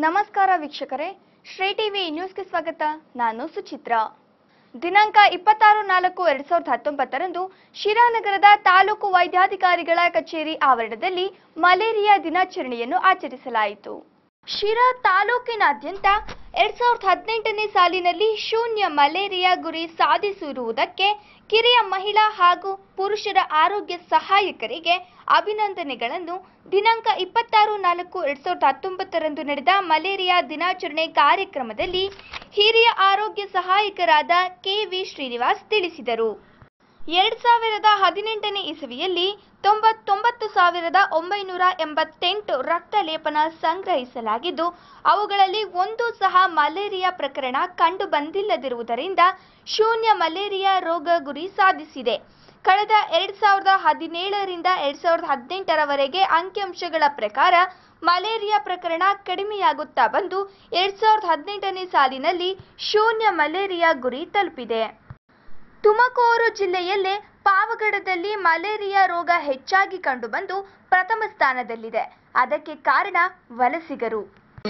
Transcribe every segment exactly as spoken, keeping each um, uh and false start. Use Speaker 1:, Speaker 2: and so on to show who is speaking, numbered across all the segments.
Speaker 1: ನಮಸ್ಕಾರ ವೀಕ್ಷಕರೇ, ಶ್ರೀ ಟಿವಿ ನ್ಯೂಸ್ಗೆ ಸ್ವಾಗತ. ನಾನು ಸುಚಿತ್ರಾ. ದಿನಾಂಕ ಇಪ್ಪತ್ತಾರು ನಾಲ್ಕು ಎರಡ್ ಸಾವಿರದ ಹತ್ತೊಂಬತ್ತರಂದು ಶಿರಾನಗರದ ತಾಲೂಕು ವೈದ್ಯಾಧಿಕಾರಿಗಳ ಕಚೇರಿ ಆವರಣದಲ್ಲಿ ಮಲೇರಿಯಾ ದಿನಾಚರಣೆಯನ್ನು ಆಚರಿಸಲಾಯಿತು. ಶಿರಾ ತಾಲೂಕಿನಾದ್ಯಂತ ಎರಡ್ ಸಾವಿರದ ಹದಿನೆಂಟನೇ ಸಾಲಿನಲ್ಲಿ ಶೂನ್ಯ ಮಲೇರಿಯಾ ಗುರಿ ಸಾಧಿಸಿರುವುದಕ್ಕೆ ಕಿರಿಯ ಮಹಿಳಾ ಹಾಗೂ ಪುರುಷರ ಆರೋಗ್ಯ ಸಹಾಯಕರಿಗೆ ಅಭಿನಂದನೆಗಳನ್ನು ದಿನಾಂಕ ಇಪ್ಪತ್ತಾರು ನಾಲ್ಕು ಎರಡ್ ಸಾವಿರದ ಹತ್ತೊಂಬತ್ತರಂದು ನಡೆದ ಮಲೇರಿಯಾ ದಿನಾಚರಣೆ ಕಾರ್ಯಕ್ರಮದಲ್ಲಿ ಹಿರಿಯ ಆರೋಗ್ಯ ಸಹಾಯಕರಾದ ಕೆ ವಿ ಶ್ರೀನಿವಾಸ್ ತಿಳಿಸಿದರು. ಎರಡ್ ಸಾವಿರದ ಹದಿನೆಂಟನೇ ಇಸವಿಯಲ್ಲಿ ತೊಂಬತ್ತೊಂಬತ್ತು ಸಾವಿರದ ಒಂಬೈನೂರ ಎಂಬತ್ತೆಂಟು ರಕ್ತ ಲೇಪನ ಸಂಗ್ರಹಿಸಲಾಗಿದ್ದು, ಅವುಗಳಲ್ಲಿ ಒಂದು ಸಹ ಮಲೇರಿಯಾ ಪ್ರಕರಣ ಕಂಡು ಬಂದಿಲ್ಲದಿರುವುದರಿಂದ ಶೂನ್ಯ ಮಲೇರಿಯಾ ರೋಗ ಗುರಿ ಸಾಧಿಸಿದೆ. ಕಳೆದ ಎರಡ್ ಸಾವಿರದ ಹದಿನೇಳರಿಂದ ಎರಡ್ ಸಾವಿರದ ಹದಿನೆಂಟರವರೆಗೆ ಅಂಕಿಅಂಶಗಳ ಪ್ರಕಾರ ಮಲೇರಿಯಾ ಪ್ರಕರಣ ಕಡಿಮೆಯಾಗುತ್ತಾ ಬಂದು ಎರಡ್ ಸಾವಿರದ ಹದಿನೆಂಟನೇ ಸಾಲಿನಲ್ಲಿ ಶೂನ್ಯ ಮಲೇರಿಯಾ ಗುರಿ ತಲುಪಿದೆ. ತುಮಕೂರು ಜಿಲ್ಲೆಯಲ್ಲೇ ಪಾವಗಡದಲ್ಲಿ ಮಲೇರಿಯಾ ರೋಗ ಹೆಚ್ಚಾಗಿ ಕಂಡುಬಂದು ಪ್ರಥಮ ಸ್ಥಾನದಲ್ಲಿದೆ. ಅದಕ್ಕೆ ಕಾರಣ ವಲಸಿಗರು.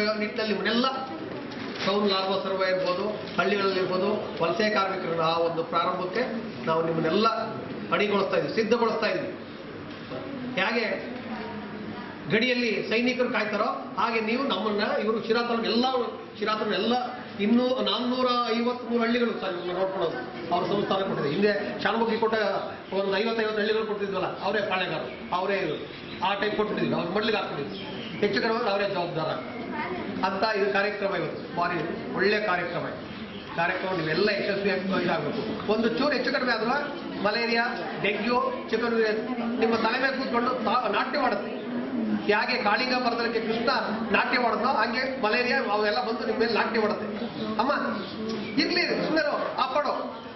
Speaker 2: ಟೌನ್ ಲಾರ್ವಾ ಸರ್ವೆ ಇರ್ಬೋದು, ಹಳ್ಳಿಗಳಲ್ಲಿರ್ಬೋದು, ವಲಸೆ ಕಾರ್ಮಿಕರ ಆ ಒಂದು ಪ್ರಾರಂಭಕ್ಕೆ ನಾವು ನಿಮ್ಮನ್ನೆಲ್ಲ ಅಡಿಗೊಳಿಸ್ತಾ ಇದ್ವಿ, ಸಿದ್ಧಗೊಳಿಸ್ತಾ ಇದ್ವಿ. ಹೇಗೆ ಗಡಿಯಲ್ಲಿ ಸೈನಿಕರು ಕಾಯ್ತಾರೋ ಹಾಗೆ ನೀವು ನಮ್ಮನ್ನ ಇವರು ಶಿರಾತನ ಎಲ್ಲ ಶಿರಾತನ ಎಲ್ಲ ಇನ್ನೂ ನಾನ್ನೂರ ಐವತ್ಮೂರು ಹಳ್ಳಿಗಳು ನೋಡ್ಕೊಳ್ಳೋದು ಅವ್ರ ಸಂಸ್ಥಾನ ಕೊಟ್ಟಿದೆ. ಹಿಂದೆ ಶಾಲಮುಖಿ ಕೊಟ್ಟ ಒಂದು ಐವತ್ತೈವತ್ತು ಹಳ್ಳಿಗಳು ಕೊಟ್ಟಿದ್ವಲ್ಲ, ಅವರೇ ಪಾಳೆಗಾರರು, ಅವರೇ ಆ ಟೈಪ್ ಕೊಟ್ಟಿದ್ವಿ, ಅವ್ರ ಮಡ್ಲಿಗೆ ಹಾಕ್ತಿದ್ವಿ. ಹೆಚ್ಚು ಕಡಿಮೆ ಅವರೇ ಜವಾಬ್ದಾರ ಅಂತ ಇದು ಕಾರ್ಯಕ್ರಮ. ಇವತ್ತು ಭಾರಿ ಒಳ್ಳೆ ಕಾರ್ಯಕ್ರಮ. ಕಾರ್ಯಕ್ರಮ ನೀವೆಲ್ಲ ಯಶಸ್ವಿಯಾಗಿ ಇದಾಗಬೇಕು. ಒಂದು ಚೂರು ಹೆಚ್ಚು ಕಡಿಮೆ ಆದ್ರೂ ಮಲೇರಿಯಾ, ಡೆಂಗ್ಯೂ, ಚಿಕನ್ ನಿಮ್ಮ ತಲೆ ಮೇಲೆ ಕೂತ್ಕೊಂಡು ನಾಟ್ಯ ಮಾಡುತ್ತೆ. ಹೇಗೆ ಕಾಳಿಂಗ ಬರದಕ್ಕೆ ಕೃಷ್ಣ ನಾಟ್ಯ ಮಾಡಿದ್ನೋ ಹಾಗೆ ಮಲೇರಿಯಾ ಅವೆಲ್ಲ ಬಂದು ನಿಮ್ಮ ಮೇಲೆ ನಾಟ್ಯ ಮಾಡುತ್ತೆ. ಅಮ್ಮ ಇರ್ಲಿ ಸುಮ್ಮನೆ ಹಾಕೊಡೋ.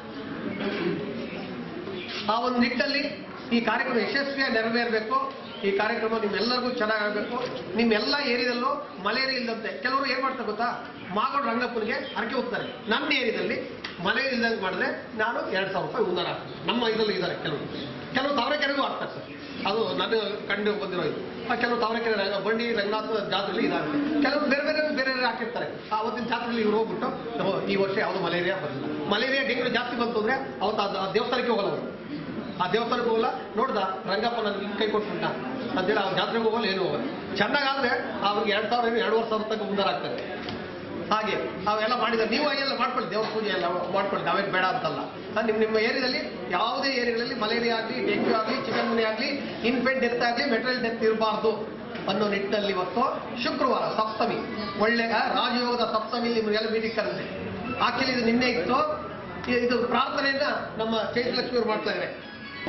Speaker 2: ಆ ಒಂದು ನಿಟ್ಟಲ್ಲಿ ಈ ಕಾರ್ಯಕ್ರಮ ಯಶಸ್ವಿಯಾಗಿ ನೆರವೇರಬೇಕು. ಈ ಕಾರ್ಯಕ್ರಮ ನಿಮ್ಮೆಲ್ಲರಿಗೂ ಚೆನ್ನಾಗಬೇಕು. ನಿಮ್ಮೆಲ್ಲ ಏರಿಯಾದಲ್ಲೂ ಮಲೇರಿಯಾ ಇಲ್ಲದಂತೆ ಕೆಲವರು ಏನ್ ಮಾಡ್ತಾರೆ ಗೊತ್ತಾ, ಮಾಗೋಡು ರಂಗಪ್ಪನಿಗೆ ಹರಕೆ ಹೋಗ್ತಾರೆ. ನನ್ನ ಏರಿಯಾದಲ್ಲಿ ಮಲೇರಿಯಾ ಇಲ್ದಂಗೆ ಮಾಡಿದ್ರೆ ನಾನು ಎರಡ್ ಸಾವಿರ ರೂಪಾಯಿ ಉಂದಾರ ಹಾಕ್ತೀನಿ. ನಮ್ಮ ಇದರಲ್ಲಿ ಇದ್ದಾರೆ ಕೆಲವರು ಕೆಲವು ತಾವರೆಕೆರೆಗೂ ಹಾಕ್ತಾರೆ ಸರ್. ಅದು ನಾನು ಕಂಡು ಬಂದಿರೋ ಇದು. ಕೆಲವು ತಾವರೆಕೆರೆ ಬಂಡಿ ರಂಗನಾಥ ಜಾತ್ರೆಯಲ್ಲಿ ಇದಾಗುತ್ತೆ. ಕೆಲವರು ಬೇರೆ ಬೇರೆ ಬೇರೆ ಹಾಕಿರ್ತಾರೆ. ಅವತ್ತಿನ ಜಾತ್ರೆಯಲ್ಲಿ ಇವ್ರು ಹೋಗ್ಬಿಟ್ಟು ಈ ವರ್ಷ ಯಾವುದು ಮಲೇರಿಯಾ ಬಂದಿಲ್ಲ, ಮಲೇರಿಯಾ ಡೆಂಗ್ಯೂ ಜಾಸ್ತಿ ಬಂತು ಅಂದ್ರೆ ಅವತ್ತು ಆ ದೇವಸ್ಥಾನಕ್ಕೆ ಹೋಗಲ್ಲ. ಅವರು ಆ ದೇವಸ್ಥಾನಕ್ಕೆ ಹೋಗಲ್ಲ. ನೋಡ್ದ ರಂಗಪ್ಪ ನನಗೆ ಕೈ ಕೊಟ್ಬಿಟ್ಟ ಅಂತೇಳಿ ಅವ್ರ ಜಾತ್ರೆಗೆ ಹೋಗಲ್ಲ, ಏನು ಹೋಗಲ್ಲ. ಚೆನ್ನಾಗಾದ್ರೆ ಅವ್ರಿಗೆ ಎರಡ್ ಸಾವಿರ ಏನು ಎರಡುವರೆ ಸಾವಿರ ತನಕ ಮುಂದಾರ ಆಗ್ತಾರೆ. ಹಾಗೆ ಅವೆಲ್ಲ ಮಾಡಿದ್ರೆ ನೀವು ಎಲ್ಲ ಮಾಡ್ಕೊಳ್ಳಿ, ದೇವ್ರ ಪೂಜೆ ಎಲ್ಲ ಮಾಡ್ಕೊಳ್ಳಿ, ನಾವೇನು ಬೇಡ ಅಂತಲ್ಲ. ನಿಮ್ಮ ನಿಮ್ಮ ಏರಿಯಾದಲ್ಲಿ ಯಾವುದೇ ಏರಿಯಾಗಳಲ್ಲಿ ಮಲೇರಿಯಾ ಆಗಲಿ, ಡೆಂಗ್ಯೂ ಆಗಲಿ, ಚಿಕನ್ ಗುನ್ಯಾ ಆಗಲಿ, ಇನ್ಫೆಂಟ್ ಡೆತ್ ಆಗಲಿ, ಮೆಟೀರಿಯಲ್ ಡೆತ್ ಇರಬಾರ್ದು ಅನ್ನೋ ನಿಟ್ಟಿನಲ್ಲಿ ಇವತ್ತು ಶುಕ್ರವಾರ ಸಪ್ತಮಿ, ಒಳ್ಳೆ ರಾಜಯೋಗದ ಸಪ್ತಮಿ ನಿಮಗೆಲ್ಲ ಮೀಟಿಂಗ್ ಕರೆದಿದೆ. ಆಕ್ಚುಲಿ ಇದು ನಿನ್ನೆ ಇತ್ತು. ಇದು ಪ್ರಾರ್ಥನೆಯನ್ನ ನಮ್ಮ ಚೈತ್ರಲಕ್ಷ್ಮಿ ಅವರು ಮಾಡ್ತಾ ಇದ್ದಾರೆ.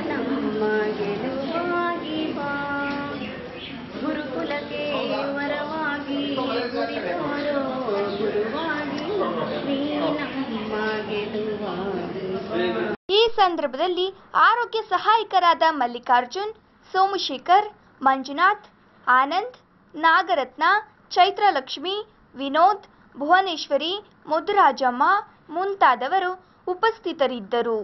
Speaker 3: ಗುರುಕುಲಕ್ಕೆ ವರವಾಗಿ
Speaker 1: ಈ ಸಂದರ್ಭದಲ್ಲಿ ಆರೋಗ್ಯ ಸಹಾಯಕರಾದ ಮಲ್ಲಿಕಾರ್ಜುನ್, ಸೋಮಶೇಖರ್, ಮಂಜುನಾಥ್, ಆನಂದ್, ನಾಗರತ್ನ, ಚೈತ್ರಲಕ್ಷ್ಮಿ, ವಿನೋದ್, ಭುವನೇಶ್ವರಿ, ಮುದ್ದುರಾಜಮ್ಮ ಮುಂತಾದವರು ಉಪಸ್ಥಿತರಿದ್ದರು.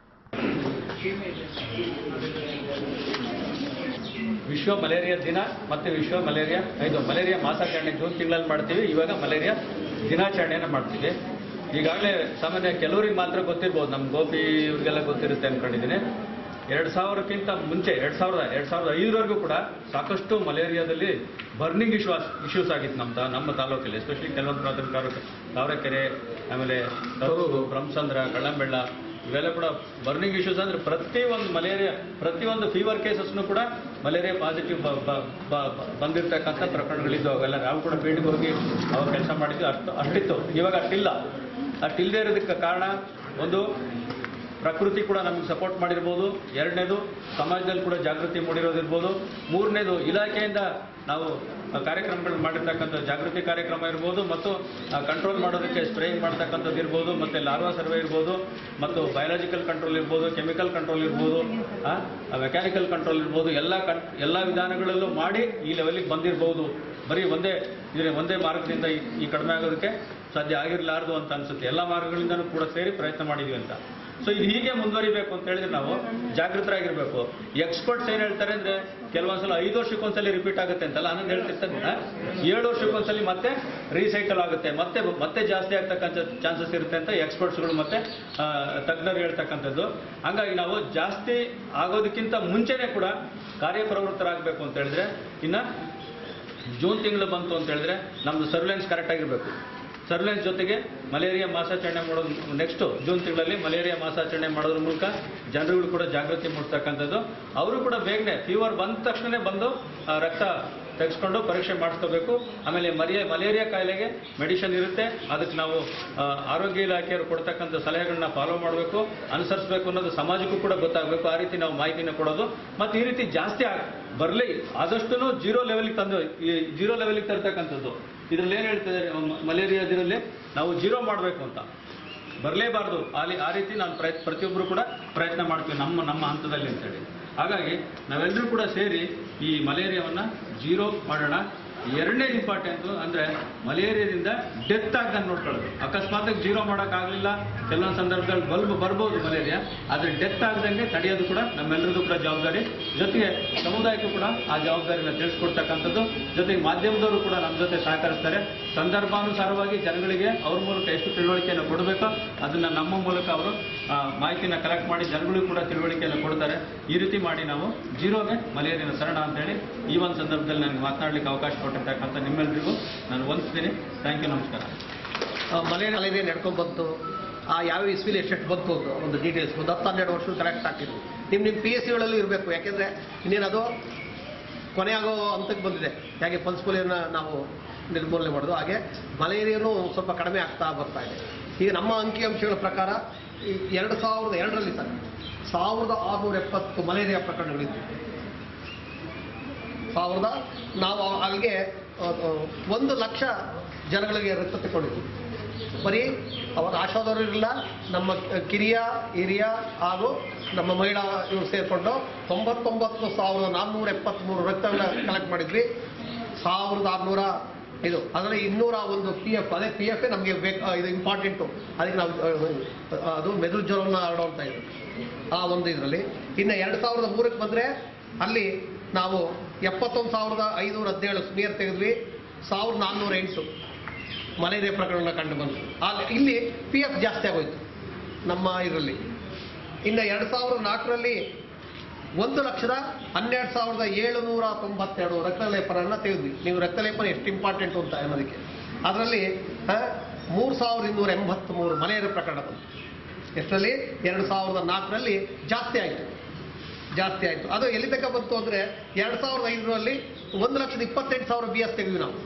Speaker 4: ವಿಶ್ವ ಮಲೇರಿಯಾ ದಿನ ಮತ್ತು ವಿಶ್ವ ಮಲೇರಿಯಾ ಇದು ಮಲೇರಿಯಾ ಮಾಸಾಚರಣೆ ಜೂನ್ ತಿಂಗಳಲ್ಲಿ ಮಾಡ್ತೀವಿ. ಇವಾಗ ಮಲೇರಿಯಾ ದಿನಾಚರಣೆಯನ್ನು ಮಾಡ್ತೀವಿ. ಈಗಾಗಲೇ ಸಾಮಾನ್ಯ ಕೆಲವರಿಗೆ ಮಾತ್ರ ಗೊತ್ತಿರ್ಬೋದು, ನಮ್ಮ ಗೋಪಿ ಇವ್ರಿಗೆಲ್ಲ ಗೊತ್ತಿರುತ್ತೆ ಅಂದ್ಕೊಂಡಿದ್ದೀನಿ. ಎರಡು ಸಾವಿರಕ್ಕಿಂತ ಮುಂಚೆ ಎರಡು ಸಾವಿರದ ಎರಡು ಸಾವಿರದ ಐದರವರೆಗೂ ಕೂಡ ಸಾಕಷ್ಟು ಮಲೇರಿಯಾದಲ್ಲಿ ಬರ್ನಿಂಗ್ ಇಶ್ಯೂಸ್ ಇಶ್ಯೂಸ್ ಆಗಿತ್ತು ನಮ್ಮ ನಮ್ಮ ತಾಲೂಕಲ್ಲಿ. ಎಸ್ಪೆಷಲಿ ಕೆಲವೊಂದು ಪ್ರಾಥಮಿಕ ತಾವರೆಕೆರೆ, ಆಮೇಲೆ ತರೂರು, ಬ್ರಹ್ಮಸಂದ್ರ, ಕಳ್ಳಂಬೆಳ್ಳ ಇವೆಲ್ಲ ಕೂಡ ಬರ್ನಿಂಗ್ ಇಶ್ಯೂಸ್. ಅಂದರೆ ಪ್ರತಿಯೊಂದು ಮಲೇರಿಯಾ ಪ್ರತಿಯೊಂದು ಫೀವರ್ ಕೇಸಸ್ನು ಕೂಡ ಮಲೇರಿಯಾ ಪಾಸಿಟಿವ್ ಬಂದಿರತಕ್ಕಂಥ ಪ್ರಕರಣಗಳಿದ್ದು. ಅವೆಲ್ಲ ನಾವು ಕೂಡ ಫೀಲ್ಡ್ಗೆ ಹೋಗಿ ಅವಾಗ ಕೆಲಸ ಮಾಡಿದ್ವಿ. ಅಷ್ಟು ಅಷ್ಟಿತ್ತು. ಇವಾಗ ಅಷ್ಟಿಲ್ಲ. ಅಷ್ಟಿಲ್ಲದೆ ಇರೋದಕ್ಕೆ ಕಾರಣ ಒಂದು ಪ್ರಕೃತಿ ಕೂಡ ನಮಗೆ ಸಪೋರ್ಟ್ ಮಾಡಿರ್ಬೋದು, ಎರಡನೇದು ಸಮಾಜದಲ್ಲಿ ಕೂಡ ಜಾಗೃತಿ ಮೂಡಿರೋದಿರ್ಬೋದು, ಮೂರನೇದು ಇಲಾಖೆಯಿಂದ ನಾವು ಕಾರ್ಯಕ್ರಮಗಳು ಮಾಡಿರ್ತಕ್ಕಂಥ ಜಾಗೃತಿ ಕಾರ್ಯಕ್ರಮ ಇರ್ಬೋದು, ಮತ್ತು ಕಂಟ್ರೋಲ್ ಮಾಡೋದಕ್ಕೆ ಸ್ಪ್ರೇಯಿಂಗ್ ಮಾಡ್ತಕ್ಕಂಥದ್ದು ಇರ್ಬೋದು, ಮತ್ತು ಲಾರ್ವಾ ಸರ್ವೆ ಇರ್ಬೋದು, ಮತ್ತು ಬಯಾಲಜಿಕಲ್ ಕಂಟ್ರೋಲ್ ಇರ್ಬೋದು, ಕೆಮಿಕಲ್ ಕಂಟ್ರೋಲ್ ಇರ್ಬೋದು, ಮೆಕ್ಯಾನಿಕಲ್ ಕಂಟ್ರೋಲ್ ಇರ್ಬೋದು, ಎಲ್ಲ ಕಂ ಎಲ್ಲ ವಿಧಾನಗಳಲ್ಲೂ ಮಾಡಿ ಈ ಲೆವೆಲಿಗೆ ಬಂದಿರ್ಬೋದು. ಬರೀ ಒಂದೇ ಇದ್ರೆ ಒಂದೇ ಮಾರ್ಗದಿಂದ ಈ ಕಡಿಮೆ ಆಗೋದಕ್ಕೆ ಸಾಧ್ಯ ಆಗಿರಲಾರ್ದು ಅಂತ ಅನಿಸುತ್ತೆ. ಎಲ್ಲ ಮಾರ್ಗಗಳಿಂದನೂ ಕೂಡ ಸೇರಿ ಪ್ರಯತ್ನ ಮಾಡಿದ್ವಿ ಅಂತ ಸೊ ಇದು ಹೀಗೆ ಮುಂದುವರಿಬೇಕು ಅಂತ ಹೇಳಿದ್ರೆ ನಾವು ಜಾಗೃತರಾಗಿರ್ಬೇಕು. ಎಕ್ಸ್ಪರ್ಟ್ಸ್ ಏನ್ ಹೇಳ್ತಾರೆ ಅಂದ್ರೆ ಕೆಲವೊಂದ್ಸಲ ಐದು ವರ್ಷಕ್ಕೊಂದ್ಸಲಿ ರಿಪೀಟ್ ಆಗುತ್ತೆ ಅಂತಲ್ಲ, ಆನಂದ್ ಹೇಳ್ತಿರ್ತಾನೆ ಏಳು ವರ್ಷಕ್ಕೊಂದ್ಸಲಿ ಮತ್ತೆ ರೀಸೈಕಲ್ ಆಗುತ್ತೆ, ಮತ್ತೆ ಮತ್ತೆ ಜಾಸ್ತಿ ಆಗ್ತಕ್ಕಂಥ ಚಾನ್ಸಸ್ ಇರುತ್ತೆ ಅಂತ ಎಕ್ಸ್ಪರ್ಟ್ಸ್ಗಳು ಮತ್ತೆ ತಜ್ಞರು ಹೇಳ್ತಕ್ಕಂಥದ್ದು. ಹಂಗಾಗಿ ನಾವು ಜಾಸ್ತಿ ಆಗೋದಕ್ಕಿಂತ ಮುಂಚೆನೆ ಕೂಡ ಕಾರ್ಯಪ್ರವೃತ್ತರಾಗಬೇಕು ಅಂತ ಹೇಳಿದ್ರೆ, ಇನ್ನ ಜೂನ್ ತಿಂಗಳು ಬಂತು ಅಂತ ಹೇಳಿದ್ರೆ ನಮ್ದು ಸರ್ವೆಲೆನ್ಸ್ ಕರೆಕ್ಟ್ ಆಗಿರಬೇಕು. ಸರ್ವೆಲೆನ್ಸ್ ಜೊತೆಗೆ ಮಲೇರಿಯಾ ಮಾಸಾಚರಣೆ ಮಾಡೋದು, ನೆಕ್ಸ್ಟ್ ಜೂನ್ ತಿಂಗಳಲ್ಲಿ ಮಲೇರಿಯಾ ಮಾಸಾಚರಣೆ ಮಾಡೋದ್ರ ಮೂಲಕ ಜನರುಗಳು ಕೂಡ ಜಾಗೃತಿ ಮೂಡಿಸ್ತಕ್ಕಂಥದ್ದು. ಅವರು ಕೂಡ ಬೇಗನೆ ಫೀವರ್ ಬಂದ ತಕ್ಷಣ ಬಂದು ರಕ್ತ ತೆಗೆಸ್ಕೊಂಡು ಪರೀಕ್ಷೆ ಮಾಡಿಸ್ಕೋಬೇಕು. ಆಮೇಲೆ ಮರಿಯ ಮಲೇರಿಯಾ ಕಾಯಿಲೆಗೆ ಮೆಡಿಸಿನ್ ಇರುತ್ತೆ, ಅದಕ್ಕೆ ನಾವು ಆರೋಗ್ಯ ಇಲಾಖೆಯವರು ಕೊಡ್ತಕ್ಕಂಥ ಸಲಹೆಗಳನ್ನ ಫಾಲೋ ಮಾಡಬೇಕು, ಅನುಸರಿಸಬೇಕು ಅನ್ನೋದು ಸಮಾಜಕ್ಕೂ ಕೂಡ ಗೊತ್ತಾಗಬೇಕು. ಆ ರೀತಿ ನಾವು ಮಾಹಿತಿನ ಕೊಡೋದು. ಮತ್ತು ಈ ರೀತಿ ಜಾಸ್ತಿ ಬರಲಿ ಆದಷ್ಟು ಜೀರೋ ಲೆವೆಲ್ಗೆ ತಂದು ಈ ಜೀರೋ ಲೆವೆಲ್ಗೆ ತರ್ತಕ್ಕಂಥದ್ದು. ಇದರಲ್ಲಿ ಏನು ಹೇಳ್ತಿದ್ದಾರೆ ಮಲೇರಿಯಾದಿರಲ್ಲಿ ನಾವು ಜೀರೋ ಮಾಡಬೇಕು ಅಂತ, ಬರಲೇಬಾರ್ದು ಅಲ್ಲಿ ಆ ರೀತಿ ನಾನು ಪ್ರಯತ್ನ ಪ್ರತಿಯೊಬ್ಬರು ಕೂಡ ಪ್ರಯತ್ನ ಮಾಡ್ತೀವಿ ನಮ್ಮ ನಮ್ಮ ಹಂತದಲ್ಲಿ ಅಂತೇಳಿ. ಹಾಗಾಗಿ ನಾವೆಲ್ಲರೂ ಕೂಡ ಸೇರಿ ಈ ಮಲೇರಿಯಾವನ್ನು ಜೀರೋ ಮಾಡೋಣ. ಎರಡನೇ ಇಂಪಾರ್ಟೆಂಟು ಅಂದರೆ ಮಲೇರಿಯಾದಿಂದ ಡೆತ್ ಆಗ್ದಂಗೆ ನೋಡ್ಕೊಳ್ಳೋದು. ಅಕಸ್ಮಾತ್ ಜೀರೋ ಮಾಡೋಕ್ಕಾಗಲಿಲ್ಲ, ಕೆಲವೊಂದು ಸಂದರ್ಭದಲ್ಲಿ ಬಲ್ಬ್ ಬರ್ಬೋದು ಮಲೇರಿಯಾ, ಆದರೆ ಡೆತ್ ಆಗ್ದಂಗೆ ತಡೆಯೋದು ಕೂಡ ನಮ್ಮೆಲ್ಲರದು ಕೂಡ ಜವಾಬ್ದಾರಿ. ಜೊತೆಗೆ ಸಮುದಾಯಕ್ಕೂ ಕೂಡ ಆ ಜವಾಬ್ದಾರಿನ ತಿಳಿಸ್ಕೊಡ್ತಕ್ಕಂಥದ್ದು. ಜೊತೆಗೆ ಮಾಧ್ಯಮದವರು ಕೂಡ ನಮ್ಮ ಜೊತೆ ಸಹಕರಿಸ್ತಾರೆ. ಸಂದರ್ಭಾನುಸಾರವಾಗಿ ಜನಗಳಿಗೆ ಅವ್ರ ಮೂಲಕ ಎಷ್ಟು ತಿಳುವಳಿಕೆಯನ್ನು ಕೊಡಬೇಕೋ ಅದನ್ನು ನಮ್ಮ ಮೂಲಕ ಅವರು ಮಾಹಿತಿನ ಕಲೆಕ್ಟ್ ಮಾಡಿ ಜನಗಳಿಗೂ ಕೂಡ ತಿಳುವಳಿಕೆಯನ್ನು ಕೊಡ್ತಾರೆ. ಈ ರೀತಿ ಮಾಡಿ ನಾವು ಜೀರೋಗೆ ಮಲೇರಿಯಾನ ತರೋಣ ಅಂತೇಳಿ ಈ ಒಂದು ಸಂದರ್ಭದಲ್ಲಿ ನನಗೆ ಮಾತನಾಡಲಿಕ್ಕೆ ಅವಕಾಶ ಕೊಟ್ಟಿರ್ತಕ್ಕಂಥ ನಿಮ್ಮೆಲ್ಲರಿಗೂ ನಾನು ವಂದಿಸ್ತೀನಿ. ಥ್ಯಾಂಕ್ ಯು, ನಮಸ್ಕಾರ.
Speaker 2: ಮಲೇರಿಯಾ ಮಲೇರಿಯಾ ನಡ್ಕೊಂಡು ಬಂತು, ಆ ಯಾವ ಇಸ್ವಿಲಿ ಎಷ್ಟೆಷ್ಟು ಬಂತು ಒಂದು ಡೀಟೇಲ್ಸ್ ಒಂದು ಹತ್ತು ಹನ್ನೆರಡು ವರ್ಷ ಕರೆಕ್ಟ್ ಹಾಕಿದ್ರು. ನಿಮ್ಮ ನಿಮ್ಮ ಪಿ ಎಸ್ ಸಿಗಳಲ್ಲೂ ಇರಬೇಕು. ಯಾಕೆಂದರೆ ಇನ್ನೇನದು ಕೊನೆಯಾಗೋ ಹಂತಕ್ಕೆ ಬಂದಿದೆ. ಹೇಗೆ ಪಲ್ಸ್ ಪೋಲಿಯೋನ ನಾವು ನಿರ್ಮೂಲನೆ ಮಾಡೋದು, ಹಾಗೆ ಮಲೇರಿಯಾನೂ ಸ್ವಲ್ಪ ಕಡಿಮೆ ಆಗ್ತಾ ಬರ್ತಾ ಇದೆ. ಈಗ ನಮ್ಮ ಅಂಕಿಅಂಶಗಳ ಪ್ರಕಾರ ಎರಡು ಸಾವಿರದ ಎರಡರಲ್ಲಿ ಸರ್ ಸಾವಿರದ ಆರುನೂರ ಎಪ್ಪತ್ತು ಮಲೇರಿಯಾ ಪ್ರಕರಣಗಳಿತ್ತು. ಸಾವಿರದ ನಾವು ಅಲ್ಲಿಗೆ ಒಂದು ಲಕ್ಷ ಜನಗಳಿಗೆ ರಕ್ತ ತಗೊಂಡಿದ್ವಿ. ಬರೀ ಅವರ ಆಶಾದವರು ಇರಲಿಲ್ಲ, ನಮ್ಮ ಕಿರಿಯ ಹಿರಿಯ ಹಾಗೂ ನಮ್ಮ ಮಹಿಳಾ ಇವರು ಸೇರಿಕೊಂಡು ತೊಂಬತ್ತೊಂಬತ್ತು ಸಾವಿರದ ನಾನ್ನೂರ ಎಪ್ಪತ್ತ್ಮೂರು ರಕ್ತಗಳನ್ನ ಕಲೆಕ್ಟ್ ಮಾಡಿದ್ವಿ. ಸಾವಿರದ ಆರುನೂರ ಇದು ಅದರಲ್ಲಿ ಇನ್ನೂರ ಒಂದು ಪಿ ಎಫ್, ಅದೇ ಪಿ ಎಫ್ ನಮಗೆ ಬೇಕು, ಇದು ಇಂಪಾರ್ಟೆಂಟು. ಅದಕ್ಕೆ ನಾವು ಅದು ಮೆದುಳು ಜ್ವರವನ್ನು ಹರಡುವಂಥ ಇದು ಆ ಒಂದು ಇದರಲ್ಲಿ. ಇನ್ನು ಎರಡು ಸಾವಿರದ ಮೂರಕ್ಕೆ ಬಂದರೆ ಅಲ್ಲಿ ನಾವು ಎಪ್ಪತ್ತೊಂದು ಸಾವಿರದ ಐನೂರ ಹದಿನೇಳು ಸ್ಮಿಯರ್ ತೆಗೆದ್ವಿ. ಸಾವಿರದ ನಾನ್ನೂರ ಎಂಟು ಮಲೇರಿಯಾ ಪ್ರಕರಣ ಕಂಡು ಬಂತು. ಅಲ್ಲಿ ಇಲ್ಲಿ ಪಿ ಎಫ್ ಜಾಸ್ತಿ ಆಗೋಯ್ತು ನಮ್ಮ ಇದರಲ್ಲಿ. ಇನ್ನು ಎರಡು ಸಾವಿರದ ನಾಲ್ಕರಲ್ಲಿ ಒಂದು ಲಕ್ಷದ ಹನ್ನೆರಡು ಸಾವಿರದ ಏಳುನೂರ ತೊಂಬತ್ತೆರಡು ರಕ್ತಲೇಪನನ್ನು ತೆಗೆದ್ವಿ. ನೀವು ರಕ್ತಲೇಪನ ಎಷ್ಟು ಇಂಪಾರ್ಟೆಂಟು ಅಂತ ಅನ್ನೋದಕ್ಕೆ ಅದರಲ್ಲಿ ಮೂರು ಸಾವಿರದ ಇನ್ನೂರ ಎಂಬತ್ತ್ಮೂರು ಮಲೇರಿಯಾ ಪ್ರಕರಣ ಬಂತು. ಎಷ್ಟರಲ್ಲಿ ಎರಡು ಸಾವಿರದ ನಾಲ್ಕರಲ್ಲಿ ಜಾಸ್ತಿ ಆಯಿತು ಜಾಸ್ತಿ ಆಯಿತು ಅದು ಎಲ್ಲಿ ತನಕ ಬಂತು ಅಂದರೆ ಎರಡು ಸಾವಿರದ ಐದರಲ್ಲಿ ಒಂದು ಲಕ್ಷದ ಇಪ್ಪತ್ತೆಂಟು ಸಾವಿರ ಬಿ ಎಸ್ ತೆಗೆದ್ವಿ ನಾವು.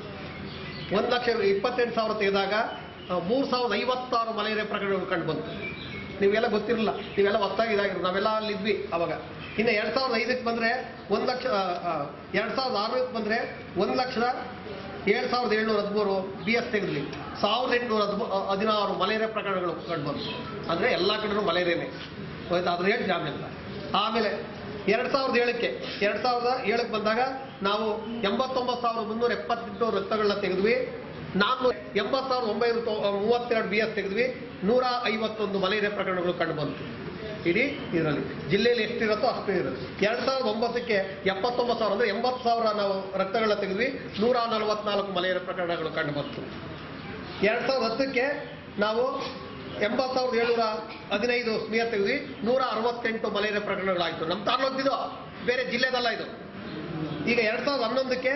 Speaker 2: ಒಂದು ಲಕ್ಷ ಇಪ್ಪತ್ತೆಂಟು ಸಾವಿರ ತೆಗೆದಾಗ ಮೂರು ಸಾವಿರದ ಐವತ್ತಾರು ಮಲೇರಿಯಾ ಪ್ರಕರಣಗಳು ಕಂಡು ಬಂತು. ನೀವೆಲ್ಲ ಗೊತ್ತಿರಲಿಲ್ಲ, ನೀವೆಲ್ಲ ಹೊತ್ತಾಗಿ ಇದಾಗಿರೋ, ನಾವೆಲ್ಲ ಅಲ್ಲಿದ್ವಿ ಅವಾಗ. ಇನ್ನು ಎರಡು ಸಾವಿರದ ಐದಕ್ಕೆ ಬಂದರೆ ಒಂದು ಲಕ್ಷ ಎರಡು ಸಾವಿರದ ಆರಕ್ಕೆ ಬಂದರೆ ಒಂದು ಲಕ್ಷದ ಏಳು ಸಾವಿರದ ಏಳ್ನೂರ ಹದಿಮೂರು ಬಿ ಎಸ್ ತೆಗೆದ್ವಿ. ಸಾವಿರದ ಎಂಟುನೂರ ಹದಿಮೂ ಹದಿನಾರು ಮಲೇರಿಯಾ ಪ್ರಕರಣಗಳು ಕಂಡು ಬಂತು. ಅಂದರೆ ಎಲ್ಲ ಕಡೆಯೂ ಮಲೇರಿಯಾನೇ ಹೋಯ್ತು. ಅದ್ರ ರೇಟ್ ಜಾಮ್ ಇಲ್ಲ. ಆಮೇಲೆ ಎರಡು ಸಾವಿರದ ಏಳಕ್ಕೆ ಎರಡು ಸಾವಿರದ ಏಳಕ್ಕೆ ಬಂದಾಗ ನಾವು ಎಂಬತ್ತೊಂಬತ್ತು ಸಾವಿರದ ಮುನ್ನೂರ ಎಪ್ಪತ್ತೆಂಟು ರಕ್ತಗಳನ್ನ ತೆಗೆದ್ವಿ. ನಾನ್ನೂರ ಎಂಬತ್ತು ಸಾವಿರದ ಒಂಬೈನೂರ ಮೂವತ್ತೆರಡು ಬಿ ಎಸ್ ತೆಗೆದ್ವಿ. ನೂರ ಐವತ್ತೊಂದು ಮಲೇರಿಯಾ ಪ್ರಕರಣಗಳು ಕಂಡು ಬಂತು ಇಡೀ ಇದರಲ್ಲಿ. ಜಿಲ್ಲೆಯಲ್ಲಿ ಎಷ್ಟಿರುತ್ತೋ ಅಷ್ಟು ಇರುತ್ತೆ. ಎರಡು ಸಾವಿರದ ಒಂಬತ್ತಕ್ಕೆ ಎಪ್ಪತ್ತೊಂಬತ್ತು ಸಾವಿರ ಅಂದರೆ ಎಂಬತ್ತು ಸಾವಿರ ನಾವು ರಕ್ತಗಳನ್ನ ತೆಗೆದ್ವಿ. ನೂರ ನಲವತ್ನಾಲ್ಕು ಮಲೇರಿಯಾ ಪ್ರಕರಣಗಳು ಕಂಡು ಬಂತು. ಎರಡು ಸಾವಿರದ ಹತ್ತಕ್ಕೆ ನಾವು ಎಂಬತ್ತು ಸಾವಿರದ ಏಳ್ನೂರ ಹದಿನೈದು ಸ್ಮಿಯರ್ ತೆಗೆದ್ವಿ. ನೂರ ಅರವತ್ತೆಂಟು ಮಲೇರಿಯಾ ಪ್ರಕರಣಗಳಾಯಿತು. ನಮ್ಮ ತಾಲೂಕಿದು ಬೇರೆ ಜಿಲ್ಲೆದಲ್ಲ ಇದು. ಈಗ ಎರಡು ಸಾವಿರದ ಹನ್ನೊಂದಕ್ಕೆ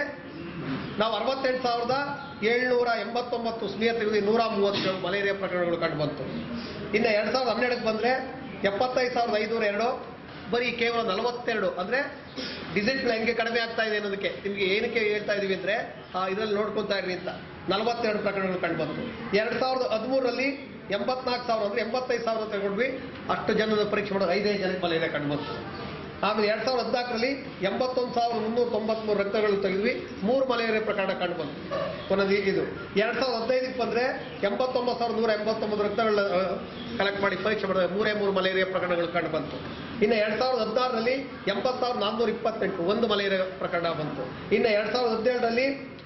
Speaker 2: ನಾವು ಅರವತ್ತೆಂಟು ಸಾವಿರದ ಏಳ್ನೂರ ಎಂಬತ್ತೊಂಬತ್ತು ಸ್ಮಿಯರ್ ತೆಗೆದ್ವಿ. ನೂರ ಮೂವತ್ತೇಳು ಮಲೇರಿಯಾ ಪ್ರಕರಣಗಳು ಕಂಡು ಬಂತು. ಇನ್ನು ಎರಡು ಸಾವಿರದ ಹನ್ನೆರಡಕ್ಕೆ ಬಂದರೆ ಎಪ್ಪತ್ತೈದು ಸಾವಿರದ ಐನೂರ ಎರಡು, ಬರೀ ಕೇವಲ ನಲವತ್ತೆರಡು. ಅಂದರೆ ಡಿಸಿಟ್ನ ಹೆಂಗೆ ಕಡಿಮೆ ಆಗ್ತಾ ಇದೆ ಅನ್ನೋದಕ್ಕೆ ನಿಮಗೆ ಏನಕ್ಕೆ ಹೇಳ್ತಾ ಇದೀವಿ ಅಂದರೆ ಇದರಲ್ಲಿ ನೋಡ್ಕೊತಾ ಇರಲಿ ಅಂತ ನಲವತ್ತೆರಡು ಪ್ರಕರಣಗಳು ಕಂಡು ಬಂತು. ಎರಡು ಸಾವಿರದ ಹದಿಮೂರರಲ್ಲಿ ಎಂಬತ್ನಾಲ್ಕು ಸಾವಿರ ಅಂದರೆ ಎಂಬತ್ತೈದು ಸಾವಿರ ತಗೊಂಡ್ವಿ. ಅಷ್ಟು ಜನದ ಪರೀಕ್ಷೆ ಮಾಡೋದು ಐದೈದು ಜನಕ್ಕೆ ಮಲೇರಿಯಾ ಕಂಡು ಬಂತು. ಆಮೇಲೆ ಎರಡು ಸಾವಿರದ ಹದಿನಾಲ್ಕರಲ್ಲಿ ಎಂಬತ್ತೊಂದು ಸಾವಿರದ ಮುನ್ನೂರ ತೊಂಬತ್ಮೂರು ರಕ್ತಗಳು ತೆಗೆದ್ವಿ. ಮೂರು ಮಲೇರಿಯಾ ಪ್ರಕರಣ ಕಂಡು ಬಂತು. ಕೊನೆದು ಇದು ಎರಡು ಸಾವಿರದ ಹದಿನೈದಕ್ಕೆ ಬಂದರೆ ಎಂಬತ್ತೊಂಬತ್ತು ಸಾವಿರದ ನೂರ ಎಂಬತ್ತೊಂಬತ್ತು ರಕ್ತಗಳನ್ನ ಕಲೆಕ್ಟ್ ಮಾಡಿ ಪರೀಕ್ಷೆ ಮಾಡಿದ್ರೆ ಮೂರೇ ಮೂರು ಮಲೇರಿಯಾ ಪ್ರಕರಣಗಳು ಕಂಡು ಬಂತು. ಇನ್ನು ಎರಡು ಸಾವಿರದ ಹದಿನಾರರಲ್ಲಿ ಎಂಬತ್ತು ಸಾವಿರದ ನಾನ್ನೂರ ಇಪ್ಪತ್ತೆಂಟು ಒಂದು ಮಲೇರಿಯಾ ಪ್ರಕರಣ ಬಂತು. ಇನ್ನು ಎರಡು ಸಾವಿರದ ಹದಿನೇಳರಲ್ಲಿ